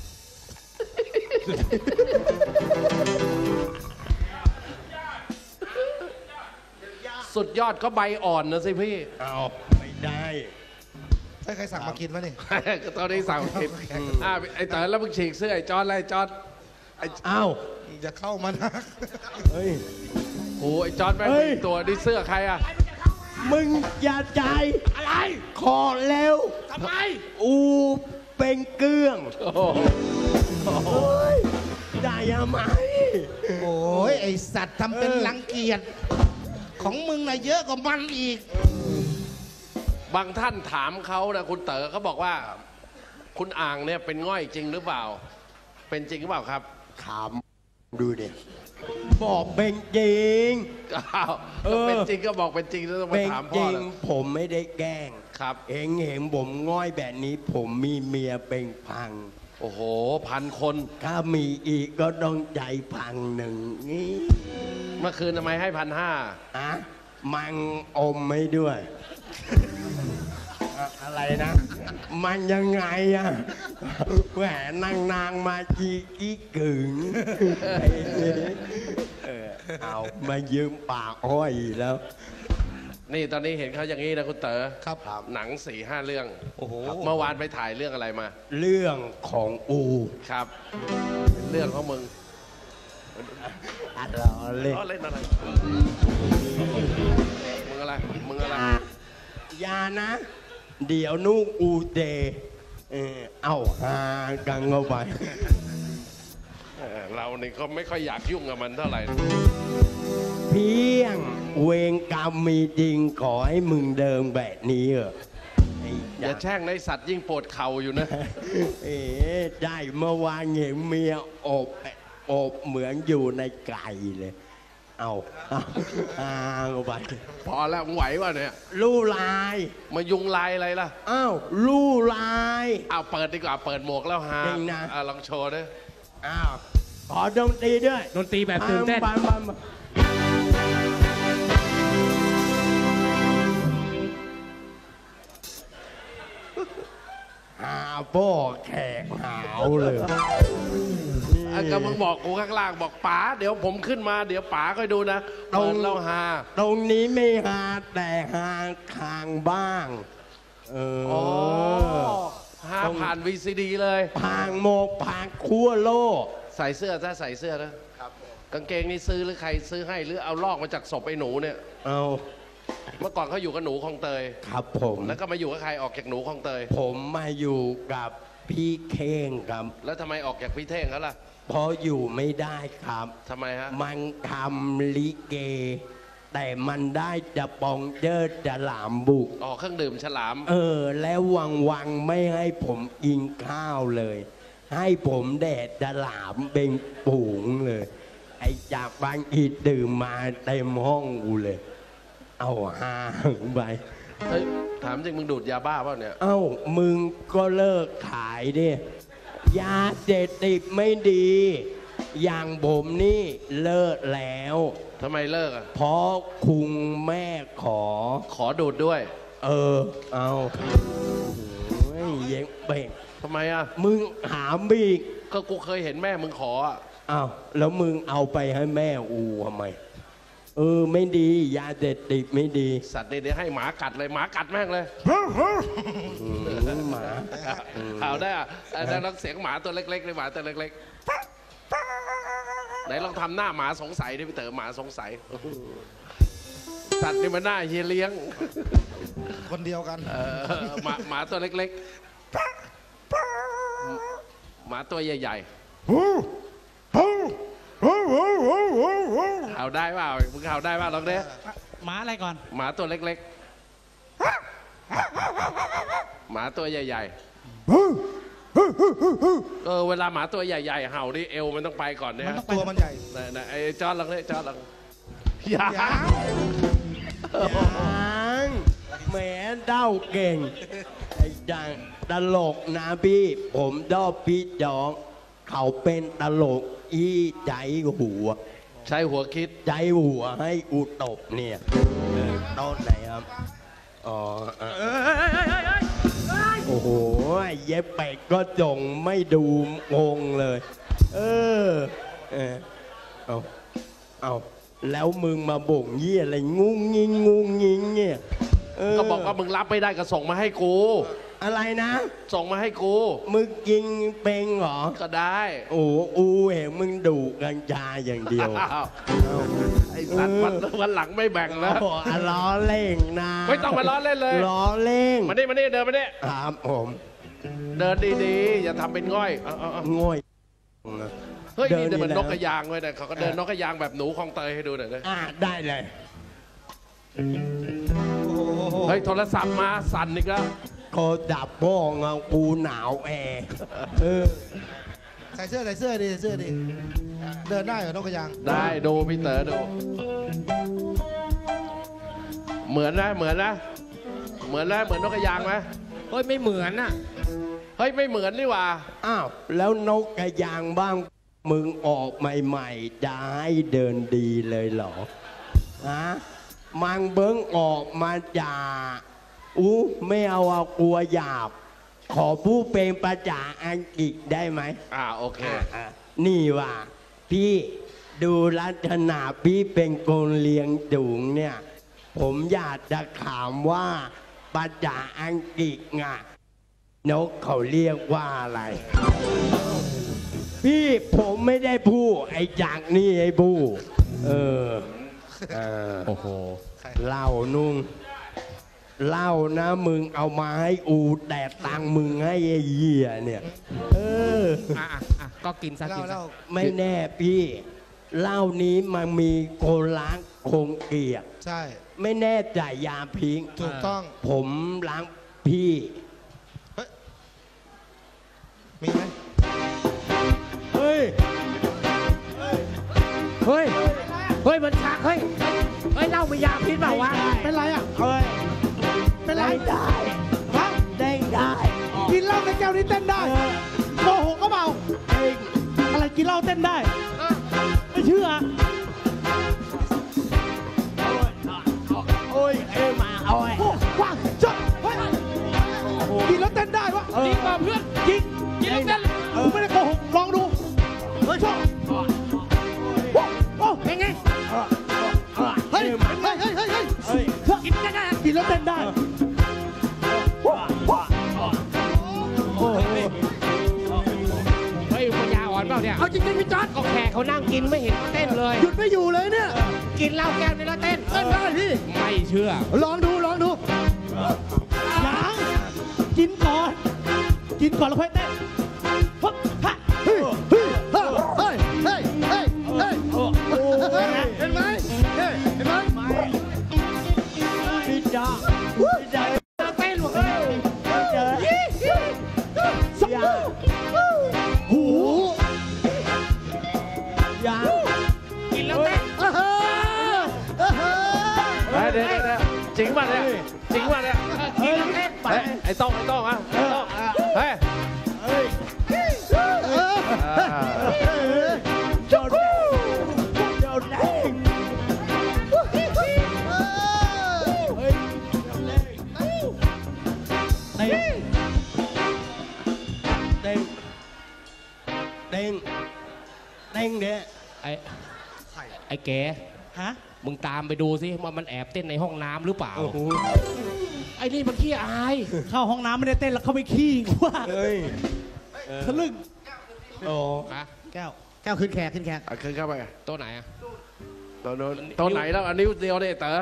Speaker 2: สุดยอดก็ใบอ่อนนะสิพี่
Speaker 6: เอาไม่ได้
Speaker 1: ใครสั่งมากินวะนี่
Speaker 2: ก็ตอนนี้สั่งผิดอ่าไอ้เต๋อแล้วมึงฉีกเสื้อไอ้จอนอะไรจอนไอ้
Speaker 6: อ้าว
Speaker 1: จะเข้ามานะ
Speaker 6: เฮ้ย
Speaker 2: โอ้ไอ้จอนแม่ง
Speaker 6: เฮ้ย
Speaker 2: ตัวนี่เสื้อใครอ่ะ
Speaker 6: มึงอย่าใจ
Speaker 2: อะไร
Speaker 6: ขอเร็ว
Speaker 2: ทำไม
Speaker 6: อูเป็นเกลื่อง
Speaker 2: โอ้โห
Speaker 6: เฮ้ยได้ยังไหม
Speaker 1: โอ้ยไอสัตว์ทำเป็น
Speaker 6: เออ
Speaker 1: รังเกียจของมึงน่ะเยอะกว่ามันอีก
Speaker 2: บางท่านถามเขานะคุณเต๋อเขาบอกว่า คุณอ่างเนี่ยเป็นง่อยจริงหรือเปล่า เป็นจริงหรือเปล่าครับ
Speaker 6: ถามดูดิบอกเป็นจริง
Speaker 2: อ้าว
Speaker 6: เออ
Speaker 2: เป็นจริงก็บอกเป็นจริงแล้วต้องมา
Speaker 6: เป็น
Speaker 2: ถาม
Speaker 6: จ
Speaker 2: พ่อ
Speaker 6: ริง
Speaker 2: เลย
Speaker 6: ผมไม่ได้แกล้ง
Speaker 2: ครับ
Speaker 6: เองเห็นผมง่อยแบบนี้ ผมมีเมียเป็นพัง
Speaker 2: โอ้โห พันคน
Speaker 6: ถ้ามีอีกก็ต้องใจพังหนึ่งนี่
Speaker 2: เมื่อคืนทำไมให้พันห้า
Speaker 6: อะมังอมไม่ด้วย อะอะไรนะ มันยังไงอะแหวนนางนางมาจีกี้กึ๋งเออเอามายืมปากอ้อยแล้ว
Speaker 2: นี่ตอนนี้เห็นเขาอย่างนี้นะคุณเต๋อ
Speaker 1: ครับ
Speaker 2: หนังสี่ห้าเรื่อง
Speaker 1: โอ้โห
Speaker 2: เมื่อวานไปถ่ายเรื่องอะไรมา
Speaker 6: เรื่องของอู
Speaker 2: ครับเป็นเรื่องของมึง
Speaker 6: อัดเราเล่น
Speaker 2: อ๋อเล่นอะไรมึงอะไรมึงอะไร
Speaker 6: อย่านะ เดี๋ยวนูกอูเตเออเอาหากันเข้าไป
Speaker 2: เออเรานี่ก็ไม่ค่อยอยากยุ่งกับมันเท่าไหร่
Speaker 6: เพียงเวงกรรมมีจริงขอให้มึงเดิมแบบนี้เหรอไอ้
Speaker 2: อย่า
Speaker 6: จ๊ะ
Speaker 2: แช่งในสัตว์ยิ่งปวดเข่าอยู่นะ
Speaker 6: เอ๋ได้เมื่อวานเห็นเมียอบอบเหมือนอยู่ในไก่เลย เอาเอาเอาเอาไป
Speaker 2: พอแล้วมึงไหววะเนี่ย
Speaker 6: ลู่ลาย
Speaker 2: มายุงลายอะไรล่ะ
Speaker 6: อ้าวลู่ลาย
Speaker 2: เอาเปิดดีกว่าเปิดหมวกแล้วฮา
Speaker 6: จริงนะ
Speaker 2: อ่ะลองโชว์ด้วย
Speaker 6: อ้าวขอดนตรีด้วย
Speaker 5: ดนตรีแบบตื่นเต้น
Speaker 6: ปังปังปังหาพ่อแขกหาวเลย
Speaker 2: อ่ะก็มึงบอกกูข้างล่างบอกป๋าเดี๋ยวผมขึ้นมาเดี๋ยวป๋าค่อยดูนะเปิดแล้วฮา
Speaker 6: ตรงนี้ไม่หาแต่หาคางบ้าง เออ
Speaker 2: อ๋อฮาผ่าน วี ซี ดี เลย
Speaker 6: พางโมกพางขั้วโลก
Speaker 2: ใส่เสื้อถ้าใส่เสื้อนะกางเกงนี่ซื้อหรือใครซื้อให้หรือเอาลอกมาจากศพไอ้หนูเนี่ย
Speaker 6: เอา
Speaker 2: เมื่อก่อนเขาอยู่กับหนูคลองเตย
Speaker 6: ครับผม
Speaker 2: แล้วก็มาอยู่กับใครออกจากหนูคลองเตย
Speaker 6: ผมมาอยู่กับพี่เค้งครับ
Speaker 2: แล้วทำไมออกจากพี่เท่งเขาล่ะ
Speaker 6: เพราะอยู่ไม่ได้ครับ
Speaker 2: ทำไมฮะ
Speaker 6: มันทำลิเก แต่มันได้จะปองเจิดจะหลามบุก
Speaker 2: ออกเครื่องดื่มฉลาม
Speaker 6: เออ แล้ววังวังไม่ให้ผมกินข้าวเลย ให้ผมแดดจะหลามเป็นปุ๋งเลย ไอ้จากบางอีดื่มมาเต็มห้องกูเลย เอาห่างไป
Speaker 2: เฮ้ยถามจริงมึงดูดยาบ้าเปล่าเนี่ย
Speaker 6: เอ้า มึงก็เลิกขายดิยาเสพติดไม่ดี อย่างผมนี่เลิกแล้ว
Speaker 2: ทำไมเลิกอ่ะ
Speaker 6: เพราะคุณแม่ขอ
Speaker 2: ขอดูดด้วย
Speaker 6: เออ เอาโอ้ยเย็งเป่ง
Speaker 2: ทำไมอ่ะ
Speaker 6: มึงหาบีก
Speaker 2: ก็กูเคยเห็นแม่มึงขออ่ะ
Speaker 6: อ้าวแล้วมึงเอาไปให้แม่อูทำไม เออไม่ดียาเสพติดไม่ดี
Speaker 2: สัตว์นี่เดี๋ยวให้หมากัดเลยหมากัดแม่งเลย
Speaker 6: อืมหมา
Speaker 2: เอาได้อ่ะได้ลองเสียงหมาตัวเล็กๆเลยหมาตัวเล็กๆไหนลองทำหน้าหมาสงสัยดิพี่เต๋อหมาสงสัยสัตว์นี่มันหน้าเฮียเลี้ยง
Speaker 1: คนเดียวกัน
Speaker 2: เออหมาหมาตัวเล็กๆหมาตัวใหญ่ๆเอาได้เปล่ามึงเอาได้เปล่าลองดิ
Speaker 4: หมาอะไรก่อน
Speaker 2: หมาตัวเล็กๆหมาตัวใหญ่ๆเออเวลาหมาตัวใหญ่ๆเห่าดิเอวมันต้องไปก่อนเนี่ย
Speaker 1: ตัวมันใหญ่
Speaker 2: นะไอ้จอร์ดลองดิจอร์ดลองอย่า
Speaker 6: ยังแหมเด้าเก่งไอ้จังตลกนะพี่ผมดอบพี่จองเขาเป็นตลกอีใจหัว
Speaker 2: ใช้หัวคิด
Speaker 6: ใจหัวให้อุตบเนี่ยเออต้นไหนครับอ๋อเออโอ้โหเย็บเป็ดก็จงไม่ดูงงเลย เออเออเอาเอาแล้วมึงมาบ่งเยี่ยอะไรงุ้งงิงงุ้งงิงเนี่ยเ
Speaker 2: ก็บอกว่ามึงรับไม่ได้ก็ส่งมาให้กู
Speaker 6: อะไรนะ
Speaker 2: ส่งมาให้กู
Speaker 6: มึงกินเป็นเหรอ
Speaker 2: ก็ได้
Speaker 6: โอ้อูเห็นมึงดูกัญชาอย่างเดียว
Speaker 2: อ้าวไอ้สัตว์วันวันหลังไม่แบ่งแล้ว
Speaker 6: โอ้ล้อเล่งนะ
Speaker 2: ไม่ต้องมาล้อเล่นเลย
Speaker 6: ล้อเล่ง
Speaker 2: มานี่มานี่เดินมานี่
Speaker 6: ครับผม
Speaker 2: เดินดีๆอย่าทำเป็นง่อยเอาเอาเอา
Speaker 6: ง่อย
Speaker 2: เฮ้ยนี่เดินเหมือน
Speaker 6: ดี
Speaker 2: น
Speaker 6: แล้ว
Speaker 2: กกระยางเลยนะเขาก็เดินนกกระยางแบบหนูคลองเตยให้ดูหน่อยเลย
Speaker 6: อ่ะได้เลย
Speaker 2: เฮ้ยโทรศัพท์มาสั่นอีกแล้ว
Speaker 6: โคดับบ้องเอากูหนาวแอร์เออ
Speaker 1: ใส่เสื้อใส่เสื้อดิใส่เสื้อดิเดินได้เหรอนกกระยาง
Speaker 2: ได้ดูพี่เต๋อดู เหมือนนะเหมือนนะเหมือนนะเหมือนนกกระยางไหม
Speaker 5: เฮ้ยไม่เหมือนน่ะ
Speaker 2: เฮ้ยไม่เหมือนนี่หว่า
Speaker 6: อ้าวแล้วนกกระยางบ้างมึงออกใหม่ๆจะให้เดินดีเลยเหรอฮะมังเบิ้งออกมาจากอู้ไม่เอาเอากลัวหยาบ ขอผู้เป็นภาษาอังกฤษได้ไหม
Speaker 2: อ่าโอเค
Speaker 6: อ่ะอ่ะนี่ว่า พี่ดูลักษณะพี่เป็นคนเลี้ยงสูงเนี่ย ผมอยากจะถามว่าภาษาอังกฤษอ่ะนกเขาเรียกว่าอะไร พี่ผมไม่ได้พูดไอ้จากนี่ไอ้บูเออเออ
Speaker 5: โอ้โห
Speaker 6: เหล้านุ่งเหล้านะมึงเอามาให้อูแต่ตังค์มึงให้ไอ้เหี้ยเนี่ยเออ
Speaker 5: อ่ะอ่ะอ่ะก็กินซะ
Speaker 1: เล่า
Speaker 5: กินซะ
Speaker 1: เล่า
Speaker 6: ไม่แน่พี่เหล้านี้มันมีโคนล้างคงเกลียก
Speaker 1: ใช่
Speaker 6: ไม่แน่ใจยาพิง
Speaker 1: ถูกต้อง
Speaker 6: ผมล้างพี่
Speaker 1: มีไหม
Speaker 6: เฮ้ย
Speaker 5: เฮ้ย เฮ้ยมันชักเฮ้ย เฮ้ยเหล้ามียาพิษเปล่าวะ
Speaker 4: เป็นไรอ่ะ
Speaker 6: เฮ้ย
Speaker 4: เป็นไร
Speaker 6: ได้ได้
Speaker 4: ฮะ
Speaker 6: เด้งได้
Speaker 4: กินเหล้าในแก้วนี้เต้นได้โกหกก็เปล่า
Speaker 6: เด้ง
Speaker 4: อะไรกินเหล้าเต้นได้ ไม่เชื่อ
Speaker 6: โอ้ยเอ้ยมาเอาไอ้
Speaker 4: โอ้ว้างจ๊ะเฮ้ยกินแล้วเต้นได้วะ
Speaker 5: จริงเปล่าเพื่อน
Speaker 4: จริง
Speaker 5: กินแล้วเต้น
Speaker 4: กูไม่ได้โกหกลองดูเฮ้ยชอบโอ้โอ้
Speaker 5: เป็นไง
Speaker 4: เฮ้ยเฮ้ยเฮ้ยเฮ้ยเฮ้ย
Speaker 6: เฮ้ย
Speaker 5: กินได้ไง
Speaker 4: กินแล้วเต้นได้โอ้โอ้
Speaker 6: โอ้โห
Speaker 5: เฮ้ยปัญญาอ่อนเปล่าเนี่ย เอาจริงๆพี่จอร์ดก็แขกเขานั่งกินไม่เห็นเขาเต้นเลย
Speaker 4: หยุดไม่อยู่เลยเนี่ย
Speaker 5: กินเหล้าแก้วนี้แล้วเต้น
Speaker 4: เต้นได้พี่
Speaker 5: ไม่เชื่อ
Speaker 4: ลองดูลองดูยังกินก่อน กินก่อนแล้วค่อยเต้นฮึบฮะเฮ้ยเฮ้ยเฮ้ยเฮ้ยเฮ้ยเฮ้ยเฮ้ยเห็นไหมเฮ้ยเห็นไหม
Speaker 6: พี่จ๋าพี่จ๋า
Speaker 5: เต้นหมดเลย
Speaker 6: พี่จ๋า
Speaker 4: สักหู
Speaker 6: อย่า
Speaker 5: กินแล้วเต้น
Speaker 4: เออเออ
Speaker 2: เฮ้ยเดี๋ยวเดี๋ยวเดี๋ยวจริงป่ะเนี่ยจริงป่ะเนี่ย
Speaker 5: กินแล้วเต้น
Speaker 2: เฮ้ยไอ้ต้องไอ้ต้องอ่ะไอ้ต้องเฮ้ย
Speaker 6: เฮ้ยเด้งเด้งเด้งเนี่ย
Speaker 2: ไอ้ไอ้แก
Speaker 4: ฮะ
Speaker 2: มึงตามไปดูสิว่ามันแอบเต้นในห้องน้ำหรือเปล่า
Speaker 6: โอ้โห
Speaker 2: ไอ้นี่มันขี้อาย
Speaker 4: เข้าห้องน้ำไม่ได้เต้นแล้วเขาไม่ขี้กูว่า
Speaker 6: เฮ้ย
Speaker 4: ทะลึ่ง
Speaker 6: โอ้
Speaker 2: ฮะ
Speaker 4: แก้วแก้วขึ้นแขกขึ้นแขก
Speaker 8: อ่ะขึ้นเข้าไป
Speaker 2: โต๊ะไหนอะ
Speaker 8: ตัวโน้นตัวไหนแล้วอันนี้เดียวเนี่ยเต๋อ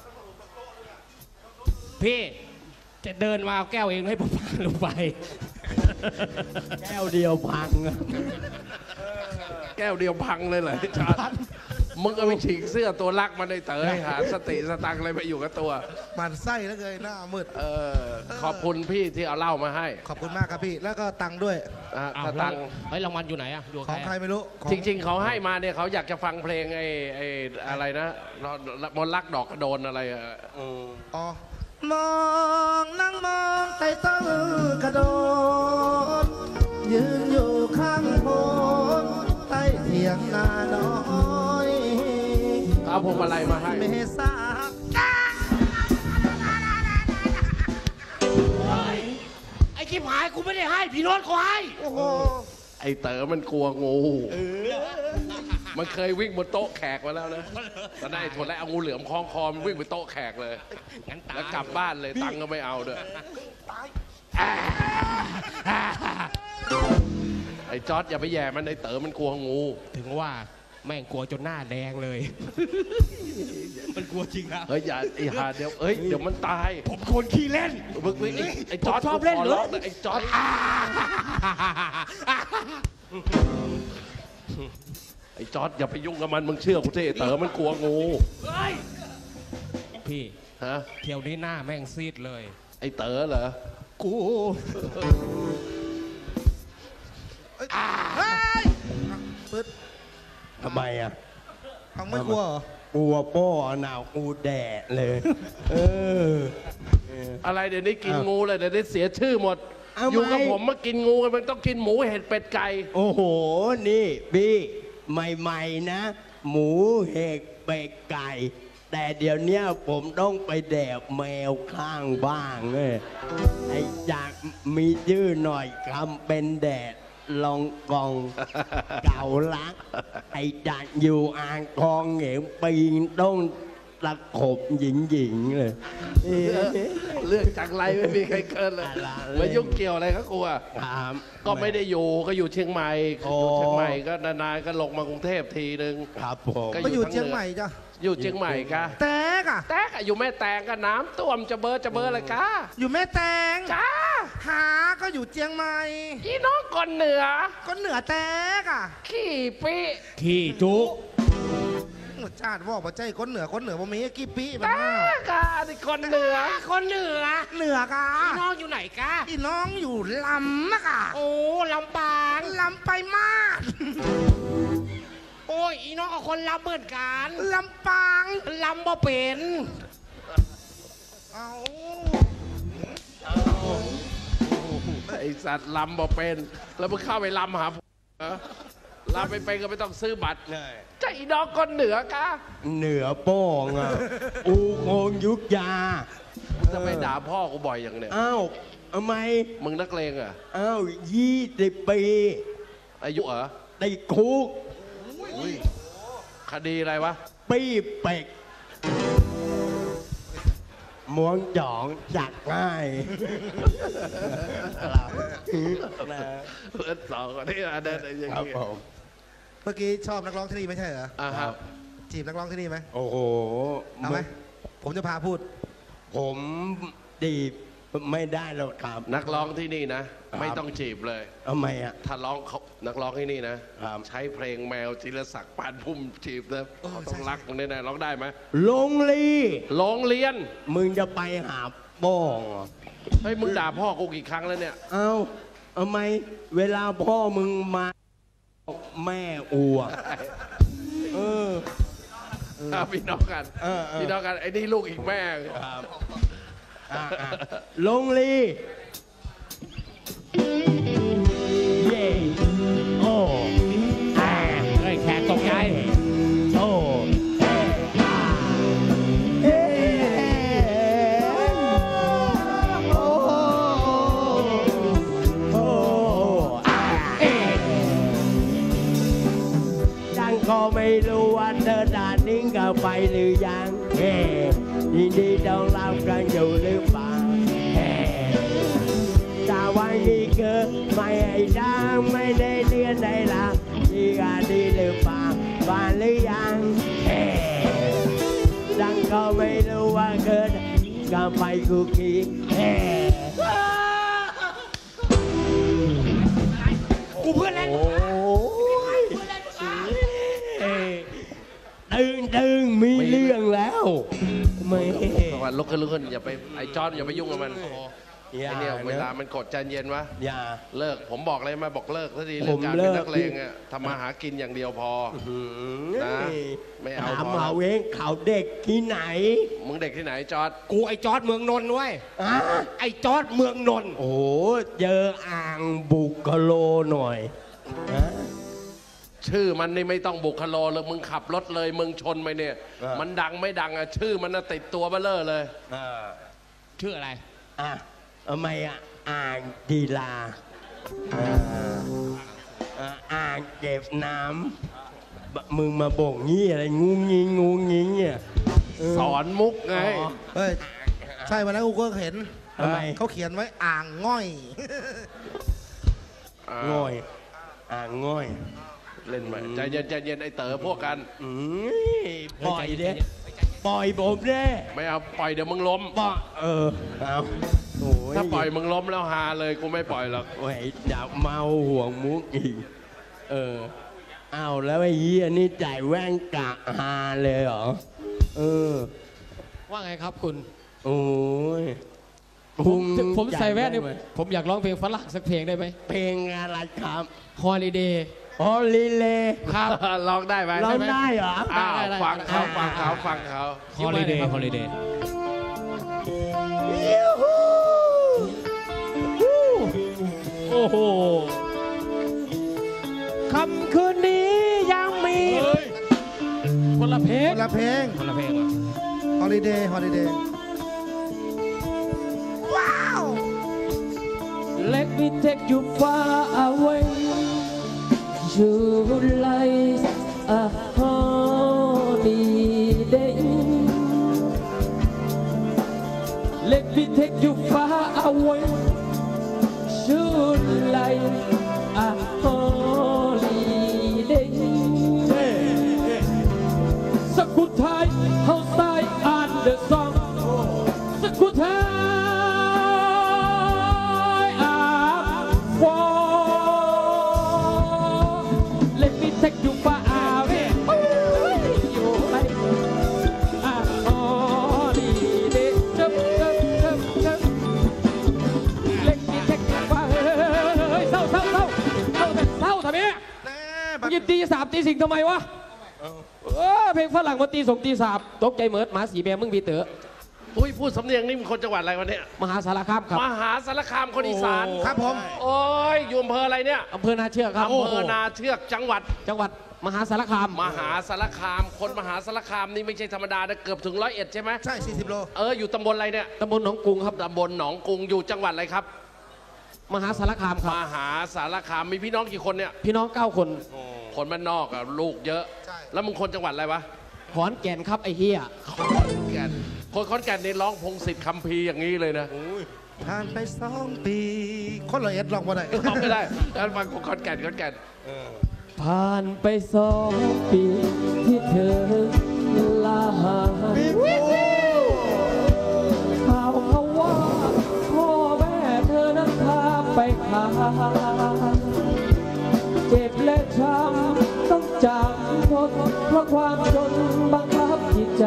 Speaker 2: พี่จะเดินมาเอาแก้วเองให้ผมพาลงไป
Speaker 6: แก้วเดียวพังอะ
Speaker 8: แก้วเดียวพังเลยเหรอจอดมึงเอาไปฉีกเสื้อตัวรักมันในเต๋อให้หาสติสตังค์อะไรไปอยู่กับตัว
Speaker 1: มันไส้แล้วเลยหน้ามืด
Speaker 8: เออขอบคุณพี่ที่เอาเหล้ามาให้
Speaker 1: ขอบคุณมากครับพี่ แล้วก็ตังค์ด้วย
Speaker 8: อ่ะ
Speaker 2: อ้าว
Speaker 8: สตังค์
Speaker 2: เฮ้ยรางวัลอยู่ไหนอะอยู่กับ
Speaker 1: ของ
Speaker 2: ใค
Speaker 1: ใค
Speaker 2: ร
Speaker 1: ร
Speaker 2: อะ
Speaker 1: ไม่รู้ของ
Speaker 8: จริง ๆเขาให้มาเนี่ยเขาอยากจะฟังเพลงไอ้ไอ้อะไรนะมนต์รักดอกกระโดนอะไรอ่ะ
Speaker 1: อ๋อมองนั่งมองใต้ต้นกระโดดยืนอยู่ข้างโพนใต้เถียงนาน้อย
Speaker 8: เอาพวงมาลัยมาให้
Speaker 1: เมษา
Speaker 2: ไอ้ขี้หายกูไม่ได้ให้พี่โน้ตเขาให้
Speaker 1: โอ้โห
Speaker 8: ไอ้เต๋อมันกลัวงูมันเคยวิ่งบนโต๊ะแขกมาแล้วนะตอนนั้นไอ้ทนแล้วเอางูเหลือมคล้องคอมันวิ่งบนโต๊ะแขกเลย
Speaker 2: งั้นตาย
Speaker 8: แล้วกลับบ้านเลยตังค์ก็ไม่เอาด้วยไอ้จอร์ดอย่าไปแย่มันไอ้เต๋อมันกลัวงู
Speaker 2: ถึงว่าแม่งกลัวจนหน้าแดงเลย มันกลัวจริงนะ
Speaker 8: เฮ้ยอย่าไอ้ห่าเดี๋ยวเอ้ยเดี๋ยวมันตาย
Speaker 2: ผมคนขี้เล่น
Speaker 8: มึงมึงไอ้ไอ้จอร์ด
Speaker 2: ผมชอบเล่น
Speaker 8: ข
Speaker 2: เลย
Speaker 8: ร้งะไอ้จอร์ดไอ้จอร์ดอย่าไปยุ่งกับมันมึงเชื่อกูสิไอ้เต๋อมันกลัวงู
Speaker 2: พี่
Speaker 8: ฮะ
Speaker 2: เที่ยวนี้หน้าแม่งซีดเลย
Speaker 8: ไอ้เต๋อเหรอ
Speaker 2: กู
Speaker 1: เฮ้ยปึ๊ด
Speaker 6: ทำไมอ่ะ
Speaker 1: ฟังไม่กลัวเหรอ
Speaker 6: กลัวโป้หนาวกูแดดเลย เออ
Speaker 8: อะไรเดี๋ยวนี้กิน
Speaker 6: อ้าว
Speaker 8: งูเลยเดี๋ยวนี้เสียชื่อหมด
Speaker 6: เอา
Speaker 8: อยู่กับ
Speaker 6: ไม่
Speaker 8: ผมมากินงูกันมันต้องกินหมูเห็ดเป็ดไก่
Speaker 6: โอ้โห นี่พี่ใหม่ๆนะ หมูเห็ดเป็ดไก่ แต่เดี๋ยวเนี้ยผมต้องไปแดกแมวข้างบ้างเลยไอ้อยากมีชื่อหน่อยคำเป็นแดดลองกอง เก่าลัก ไอ้จัดอยู่อ่างทองเหงียงปีนต้องตะขบหญิงหญิงๆเลยเอ๊ะ
Speaker 8: เรื่องจังไรไม่มีใครเกินเลย
Speaker 6: อะไร
Speaker 8: มายุ่งเกี่ยวอะไรก็กลัว
Speaker 6: ถาม
Speaker 8: ก็ไม่ได้อยู่ก็อยู่เชียงใหม่
Speaker 6: โอ้
Speaker 8: อยู่เชียงใหม่ก็นานๆก็ลงมากรุงเทพทีนึง
Speaker 6: ครับผม
Speaker 8: ก็
Speaker 1: ก็อยู่เชียงใหม่จ้ะ
Speaker 8: อยู่เชียงใหม่กะ
Speaker 1: แตกอ่ะ
Speaker 8: แต่กะอยู่แม่แตงก็น้ำท่วมจะเบอจะเบออะไรกะ
Speaker 1: อยู่แม่แตง
Speaker 8: จ้า
Speaker 1: หาก็อยู่เชียงใหม่
Speaker 8: พี่น้องคนเหนือ
Speaker 1: ก็เหนือแตกอ่ะ
Speaker 8: ขี้ปี
Speaker 2: ขี้จุ
Speaker 1: ชาติว่าบ่ใจคนเหนือคนเหนือบ่มีกี่ปีมัน
Speaker 8: แต่
Speaker 1: มาก
Speaker 8: กะที่คนเหนือ
Speaker 2: คนเหนือ
Speaker 1: เหนือกะ
Speaker 2: พี่น้องอยู่ไหนกะ
Speaker 1: พี่น้องอยู่ลำนะกะ
Speaker 2: โอ้ลำปาง
Speaker 1: ลำไปมาก
Speaker 2: โอ้ยอีน้องกับคนลำเหมือนกัน
Speaker 1: ลำปาง
Speaker 2: ลำบ่เป็น
Speaker 1: เอา
Speaker 8: ไอสัตว์ลำบ่เป็น แล้วมึงเข้าไปลำหาผมเหรอลำไปเป็นก็ไม่ต้องซื้อบัตรใจน้องคนเหนือกะ
Speaker 6: เหนือโป้งอ่ะ อูโงงยุกยา
Speaker 8: จะไปด่าพ่อกูบ่อยอย่างเนี้ย
Speaker 6: อ้าวทำไม
Speaker 8: มึงนักเลงเหรอ่ะ
Speaker 6: อ้าวยี่สิบปี
Speaker 8: อายุเหรอ
Speaker 6: ติดคุก
Speaker 8: คดีอะไรวะ
Speaker 6: ปี้เป็กมวงจ่องจักง่าย
Speaker 8: เพื่อนสองคนนี้อ่ะเดินอย่าง
Speaker 6: ครับ
Speaker 8: นี้
Speaker 6: ผม
Speaker 1: เมื่อกี้ชอบนักร้องที่นี่ไม่ใช่เหรอ
Speaker 8: อ่าครับ
Speaker 1: จีบนักร้องที่นี่ไหม
Speaker 6: โอ้โห
Speaker 1: เอาไหมผมจะพาพูด
Speaker 6: ผมดีบไม่ได้หรอกครับ
Speaker 8: นักร้องที่นี่นะ
Speaker 6: ครับ
Speaker 8: ไม่ต้องจีบเลย
Speaker 6: ทำไมอ่ะ
Speaker 8: ถ้าร้องเขานักร้องที่นี่นะ
Speaker 6: ครับ
Speaker 8: ใช้เพลงแมวจิรศักดิ์ปานพุ่มจีบนะเขาต้องรักมึงแน่ๆร้องได้ไหม
Speaker 6: ลงลี
Speaker 8: โรงเรียน
Speaker 6: มึงจะไปหาโป้งเหรอ
Speaker 8: เฮ้ยมึงด่าพ่อกูกี่ครั้งแล้วเนี่ย
Speaker 6: เอ้าทำไมเวลาพ่อมึงมาแม่อัวเออ
Speaker 8: อ่ะพี่น้องกัน
Speaker 6: เออเออ
Speaker 8: พี่น้องกันไอ้นี่ลูกอีกแม่
Speaker 6: ครับอ่ะอ่ะลงลีเย่โอ้อ่า
Speaker 2: เฮ้ยแขกตกใจ
Speaker 6: โอ้เอ๊ะโอ้โอ้ไม่รู้ว่าเธอด่านนี้ก็ไปหรือยังเฮ้ยินดีต้องรับกันอยู่หรือเปล่าเฮ้ถ้าวันนี้เกิดไม่ให้ดังไม่ได้เรียนได้ละนี่ก็ดีหรือเปล่าบ้านหรือยังเฮ้ดังก็ไม่รู้ว่าเกิดก็ไปคุกกี้เฮ้กูเพื่อนเล่นตึงตึงมีเรื่องแล้วไม่
Speaker 8: วันลุกขึ้นลุกขึ้นอย่าไปไอ้จอนอย่าไปยุ่งกับมันไอ้เนี่ยเวลามันกดใจเย็นวะ
Speaker 6: อย่า
Speaker 8: เลิกผมบอกเลยมาบอกเลิกสักทีเรื่องการเป็นนักเลงอะทำมาหากินอย่างเดียวพอนะไม่เอา
Speaker 6: ถาม
Speaker 8: พอ
Speaker 6: เขาเองเขาเด็กที่ไหน
Speaker 8: มึงเด็กที่ไหนจอด
Speaker 2: กูไอ้จอร์ดเมืองนนท์เว้ย
Speaker 6: อ่ะ
Speaker 2: ไอ้จอร์ดเมืองนนท์
Speaker 6: โอ้เจออ่างบุกโลหน่อยนะ
Speaker 8: ชื่อมันนี่ไม่ต้องบุคโลเลยมึงขับรถเลยมึงชนไปเนี่ย
Speaker 6: อ่ามั
Speaker 8: มันดังไม่ดังอะชื่อมันน่ะติดตัวเบ้อเลอเลย
Speaker 6: อ่า
Speaker 2: ชื่ออะไร
Speaker 6: อ่ะทำไมอ่ะอ่างกีฬาอ่าอ่าอ่างเก็บน้ำบะมึงมาบ่งงี้อะไรงูงิงงูงิงเนี่ยเออ
Speaker 8: สอนมุกไง
Speaker 6: อ๋อ
Speaker 1: เฮ้ย ใช่วันนั้นกูก็เห็น
Speaker 6: ทำไม
Speaker 1: เขาเขียนไว้อ่างง่อย
Speaker 6: ง่อยอ่างง่อย
Speaker 8: เล่นไปใจเย็นใจเย็นไอ้เต๋อพวกกัน
Speaker 6: อืมปล่อยเด้ปล่อยผมเด้
Speaker 8: ไม่เอาปล่อยเดี๋ยวมึงล้ม
Speaker 6: ปล่อยเออเอาโอ้ย
Speaker 8: ถ้าปล่อยมึงล้มแล้วฮาเลยกูไม่ปล่อยหรอก
Speaker 6: โอ้ยอยากเมาห่วงมุกอีกเออเอาแล้วไอ้เหี้ยนี่จ่ายแว่นกะฮาเลยเหรอเออ
Speaker 2: ว่าไงครับคุณ
Speaker 6: โอ้ย
Speaker 2: ผมผมใส่แว่น
Speaker 6: นี่
Speaker 2: นี่ผมอยากร้องเพลงฝรั่งสักเพลงได้ไหม
Speaker 6: เพลงอะไรครับ
Speaker 2: Holiday
Speaker 6: ฮอลลีเล
Speaker 2: ครับ
Speaker 8: ร้องได้ไหม
Speaker 6: ร้องได้เหรอ
Speaker 8: อ้าว
Speaker 2: ได้ได้
Speaker 8: ฟังเขา
Speaker 2: ได้
Speaker 8: ฟังเขาฟังเขา
Speaker 2: Holiday Holiday โอ้โหคำคืนนี้ยังมีคนละเพล
Speaker 1: ค
Speaker 2: ง
Speaker 1: นละเพลง
Speaker 2: คนละเพลงเหรอ
Speaker 1: holiday holiday
Speaker 5: Let me take you far away to like a holiday. Let me take you far away to like a holiday. Sa good time outside and the sun. Sa good time. Let me take you far away. You like a holiday. Chub, chub, chub, chub. Let me take you far. เฮ้ยเศร้าเศร้าเศร้าเศร้าเศร้าทำไมเนี่ยมึงยินตีสามตีสิ่งทำไมวะเออเพลงฝรั่งมาตีสองตีสามตกใจเหมิดหมาสีแมวมึงบีเต๋อ
Speaker 8: อุ้ยพูดสำเนียงนี่มึงคนจังหวัดอะไรวะเนี่ย
Speaker 2: มหาสารคามครับ
Speaker 8: มหาสารคามคนอีสาน
Speaker 1: ครับผม
Speaker 8: โอ้ยอยู่อำเภออะไรเนี่ย
Speaker 2: อำเภอนาเชือกครับ
Speaker 8: อำเภอนาเชือกจังหวัด
Speaker 2: จังหวัดมหาสารคาม
Speaker 8: มหาสารคาม คนมหาสารคามนี่ไม่ใช่ธรรมดานะเกือบถึงร้อยเอ็ดใช่ไหม
Speaker 1: ใช่ สี่สิบ โล
Speaker 8: เอออยู่ตำบลอะไรเนี่ย
Speaker 2: ตำบลหนองกรุงครับ
Speaker 8: ตำบลหนองกรุงอยู่จังหวัดอะไรครับ
Speaker 2: มหาสารคามค
Speaker 8: ม
Speaker 2: รับ
Speaker 8: หาสารคามมีพี่น้องกี่คนเนี่ย
Speaker 2: พี่น้องเก้าคน
Speaker 8: คนบ้านนอกอะลูกเยอะ
Speaker 1: ใช่
Speaker 8: แล้วมึงคนจังหวัดอะไรวะ
Speaker 2: ขอนแก่นครับไอ้เฮีย
Speaker 8: ขอนแก่นคนขอนแก่นนี่ร้องพงศิษฐ์คัมภีร์อย่างนี้เลยนะ
Speaker 1: ผ่านไปสองปี คนละเอ็ดลองมาได้
Speaker 8: ร้องไม่ได้แล้วฟังคนขอนแก่นขอนแก่น
Speaker 5: ผ่านไปสองปีที่เธอลาหายข่าวเขาว่าพ่อแม่เธอนั้นพาไปขายเจ็บและช้ำต้องจำทนเพราะความจนบังคับจิตใจ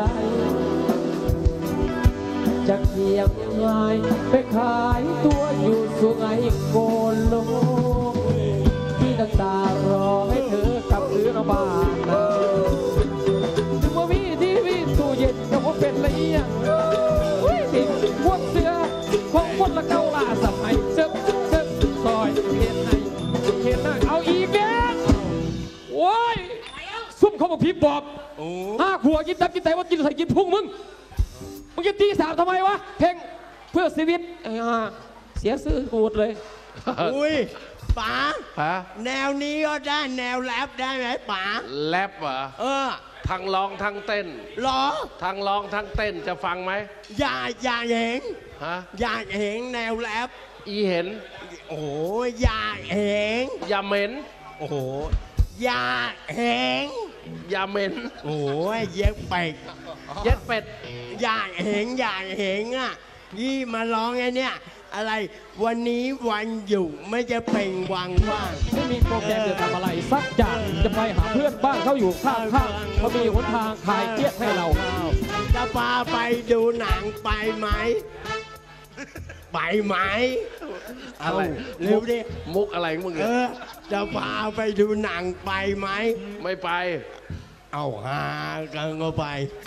Speaker 5: จะเคียงงายไปขายตัวอยู่สุไหงโกลกที่ตั้งตารอให้เธอกลับคืนมาบ้านนะถึงว่ามีทีวีตู้เย็นก็ว่าเป็นละเอียดติดพวกเสือของคนละเก้าล่าสมัยเซิบเซิบซอยเห็นไหนเห็นไหนเอาอีกแล้วโว้ยซุ่มเขาบอกพี่บอบห้าขวดกินตับกินไตว่ากินใส่กินพุ่งมึงมึงจะตีสามทำไมวะเพลงเพื่อชีวิตไอ้ห่าเสียซื่อกูหมดเลย
Speaker 6: อุ้ยป๋า
Speaker 8: ฮะ
Speaker 6: แนวนี้ก็ได้แนวแรปได้ไหมป๋า
Speaker 8: แรปเหรอ
Speaker 6: เออ
Speaker 8: ทั้งร้องทั้งเต้น
Speaker 6: เหรอ
Speaker 8: ทั้งร้องทั้งเต้นจะฟังไหม
Speaker 6: อย่าอย่าเห็น
Speaker 8: ฮะ
Speaker 6: อย่าเห็นแนวแรป
Speaker 8: อีเห็น
Speaker 6: โอ้ยอย่าเห็น
Speaker 8: อย่าเหม็น
Speaker 6: โอ้โหอย่าเห็น
Speaker 8: อย่าเหม็น
Speaker 6: โอ้ยเย็บเป็ด
Speaker 8: เย็ดเป็ด
Speaker 6: อย่าเห็นอย่าเห็นอ่ะยี่มาร้องไงเนี่ยอะไรวันนี้วันอยู่ไม่จะเป็นวังว่าง
Speaker 5: ไม่มีโปรแกรมจะทำอะไรสักอย่างจะไปหาเพื่อนบ้านเขาอยู่ข้างๆเขามีหนทางคลายเครียดให้เรา
Speaker 6: จะพาไปดูหนังไปไหมไปไหม
Speaker 8: อะไร
Speaker 6: เร็วดิ
Speaker 8: มุกอะไรของมึง
Speaker 6: เอ
Speaker 8: เนี่ย
Speaker 6: อจะพาไปดูหนังไปไหม
Speaker 8: ไม่ไป
Speaker 6: เอาหากันก็ไป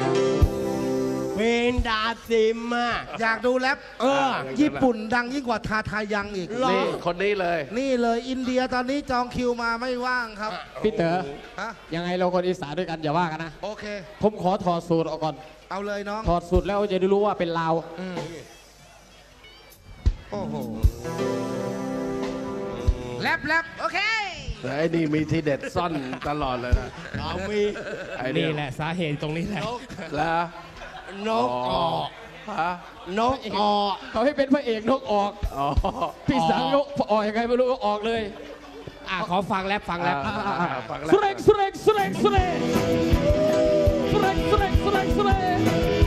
Speaker 6: เป็นดาซิมอ่ะ
Speaker 1: อยากดูแรป
Speaker 6: เออ
Speaker 1: ญี่ปุ่นดังยิ่งกว่าทาทายังอีก
Speaker 6: หรอ
Speaker 8: นี่คนนี้เลย
Speaker 1: นี่เลยอินเดียตอนนี้จองคิวมาไม่ว่างครับ
Speaker 5: พี่เต๋อ
Speaker 1: ฮะ
Speaker 5: ยังไงเราคนอีสานด้วยกันอย่าว่ากันนะ
Speaker 1: โอเค
Speaker 5: ผมขอถอดสูตรออกก่อน
Speaker 1: เอาเลยน้อง
Speaker 5: ถอดสูตรแล้วจะได้รู้ว่าเป็นลาว
Speaker 1: โอ้โหแรปแรปโอเค
Speaker 8: แต่ไอ้นี่มีทีเด็ดซ่อนตลอดเลยนะ
Speaker 6: เอามี
Speaker 8: ไอ้
Speaker 4: นี่แหละสาเหตุตรงนี้แหละ
Speaker 8: แล้ว
Speaker 6: นกออก
Speaker 8: ฮะ
Speaker 6: นกออก
Speaker 5: เขาให้เป็นพระเอกนกออก
Speaker 8: อ๋อ
Speaker 5: พี่สังนกออกยังไงไม่รู้ก็ออกเลย
Speaker 4: อ่ะขอฟังแรปฟังแรป
Speaker 8: อ่าอ่าฟังแล้ว
Speaker 5: สุเรกสุเรกสุเรกสุเรกสุเรกสุเรกสุเรกสุเรก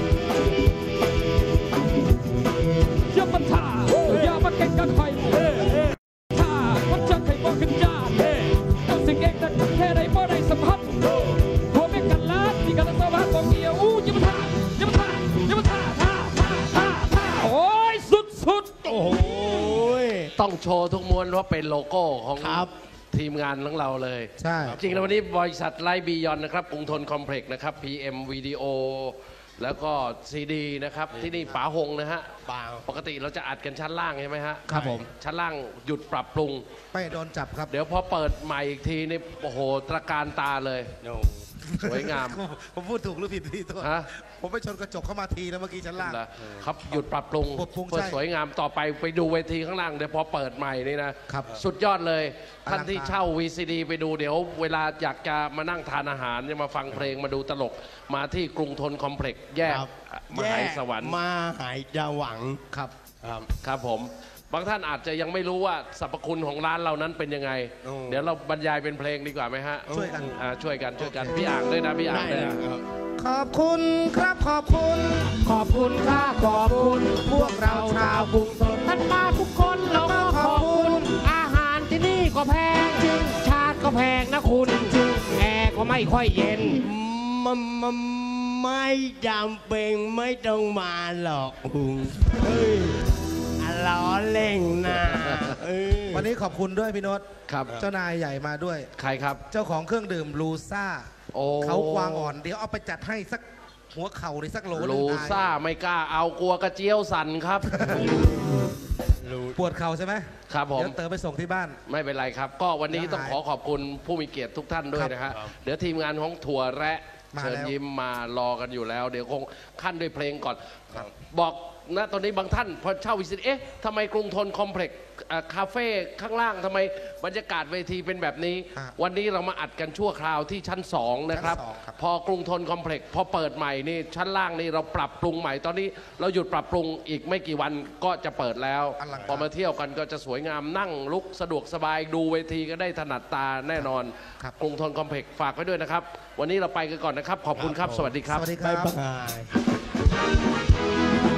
Speaker 5: อย่ามาท่าอย่ามาเก่งกันคอยท่ามันจะใครบอกกันยากเอาสิ่งเองนั้นแค่ไหนบ่ได้สัมผัสหัวเมียกันลาดที่กันละสวัสดิ์บอกเกี่ยวอู้อย่ามาท่าอย่ามาท่าอย่ามาท่าท่าท่าท่าท่าโอ้ยสุดสุด
Speaker 6: โอ้ย
Speaker 8: ต้องโชว์ทุกม้วนว่าเป็นโลโก้ของ
Speaker 6: ครับ
Speaker 8: ทีมงานของเราเลย
Speaker 1: ใช่
Speaker 8: จริงๆแล้ววันนี้บริษัทไลท์บียอนนะครับกรุงทนคอมเพล็กซ์นะครับ พี เอ็ม วิดีโอ แล้วก็ซีดีนะครับ ที่นี่ป๋าหงนะฮะ
Speaker 6: เปล่า
Speaker 8: ปกติเราจะอัดกันชั้นล่างใช่ไหมฮะ
Speaker 1: ครับผม
Speaker 8: ชั้นล่างหยุดปรับปรุง
Speaker 1: ไม่โดนจับครับ
Speaker 8: เดี๋ยวพอเปิดใหม่อีกทีนี่โอ้โหตระการตาเลย สวยงาม
Speaker 1: ผมพูดถูกหรือผิดพี่ตัว
Speaker 8: ฮะ
Speaker 1: ผมไปชนกระจกเข้ามาทีแล้วเมื่อกี้ชั้นล่าง
Speaker 8: ครับหยุดปรับปรุง
Speaker 1: ปรับปรุง
Speaker 8: เพื่อ
Speaker 1: ใช่
Speaker 8: สวยงามต่อไปไปดูเวทีข้างล่างเดี๋ยวพอเปิดใหม่นี่นะครับ สุดยอดเลย ท่านที่เช่า วี ซี ดี ไปดูเดี๋ยวเวลาอยากจะมานั่งทานอาหารจะมาฟังเพลงมาดูตลก มาที่กรุงทนคอมเพล็กซ์แยก
Speaker 6: ครับ
Speaker 8: มหาสวรรค์
Speaker 6: มาหายจะหวัง
Speaker 1: ครับ
Speaker 8: ครับผมบางท่านอาจจะยังไม่รู้ว่าสรรพคุณของร้านเรานั้นเป็นยังไง
Speaker 6: โอ้
Speaker 8: เดี๋ยวเราบรรยายเป็นเพลงดีกว่าไหมฮะ
Speaker 1: ช่วยกัน
Speaker 8: อ่าช่วยกันช่วยกันพี่อ่างด้วยนะพี่อ่าง
Speaker 6: ได้
Speaker 8: ด้วย
Speaker 6: เลย
Speaker 8: นะ
Speaker 1: ขอบคุณครับขอบคุณ
Speaker 5: ขอบคุณค่าขอบคุณพวกเราชาวกรุงทนท่านมาทุกคนเราก็ขอบคุณ อาหารที่นี่ก็แพงจริงชาติก็แพงนะคุณจริงแอร์ก็ไม่ค่อยเย็น
Speaker 6: มันมันไม่จำเป็นไม่ต้องมาหรอกหุงเฮ้ยอ่ะล้อเล่งนะเออ
Speaker 1: วันนี้ขอบคุณด้วยพี่โนต
Speaker 8: ครับ
Speaker 1: เจ้านายใหญ่มาด้วย
Speaker 8: ใครครับ
Speaker 1: เจ้าของเครื่องดื่มลูซ่า
Speaker 8: โอ้
Speaker 1: เขากวางอ่อน เดี๋ยวเอาไปจัดให้สักหัวเข่าหรือสักโหลหนึ่ง
Speaker 8: ลู
Speaker 1: ได้
Speaker 8: ซ่าไม่กล้าเอากลัวกระเจียวสั่นครับ
Speaker 1: ปวดเข่าใช่ไหม
Speaker 8: ครับผม
Speaker 1: เดี๋ยวเต๋อไปส่งที่บ้าน
Speaker 8: ไม่เป็นไรครับ ก็วันนี้
Speaker 1: ได้
Speaker 8: ต้องขอขอบคุณผู้มีเกียรติทุกท่านด้วยนะฮะเดี๋ยวทีมงานของถั่วแระ
Speaker 1: มา
Speaker 8: เชิญ
Speaker 1: แล้ว
Speaker 8: ยิ้มมารอกันอยู่แล้ว เดี๋ยวคงขั้นด้วยเพลงก่อน บอกนะตอนนี้บางท่านพอเช่าวิสิตเอ๊ะทำไมกรุงทนคอมเพล็กซ์อ่าคาเฟ่ข้างล่างทำไมบรรยากาศเวทีเป็นแบบนี้
Speaker 1: ฮะ
Speaker 8: วันนี้เรามาอัดกันชั่วคราวที่ชั้นสองนะครับ
Speaker 1: ชั้นสองครับ
Speaker 8: พอกรุงทนคอมเพล็กซ์พอเปิดใหม่นี่ชั้นล่างนี่เราปรับปรุงใหม่ตอนนี้เราหยุดปรับปรุงอีกไม่กี่วันก็จะเปิดแล้ว
Speaker 1: อลังการ
Speaker 8: พอมาเที่ยวกันก็จะสวยงามนั่งลุกสะดวกสบายดูเวทีก็ได้ถนัดตาแน่นอน
Speaker 1: ครับ
Speaker 8: กรุงทนคอมเพล็กซ์ฝากไว้ด้วยนะครับ วันนี้เราไปกันก่อนนะครับ ขอบคุณครับ สวัสดีครับ
Speaker 1: สวัสดีค
Speaker 6: บ๊าย
Speaker 1: รับ
Speaker 6: บาย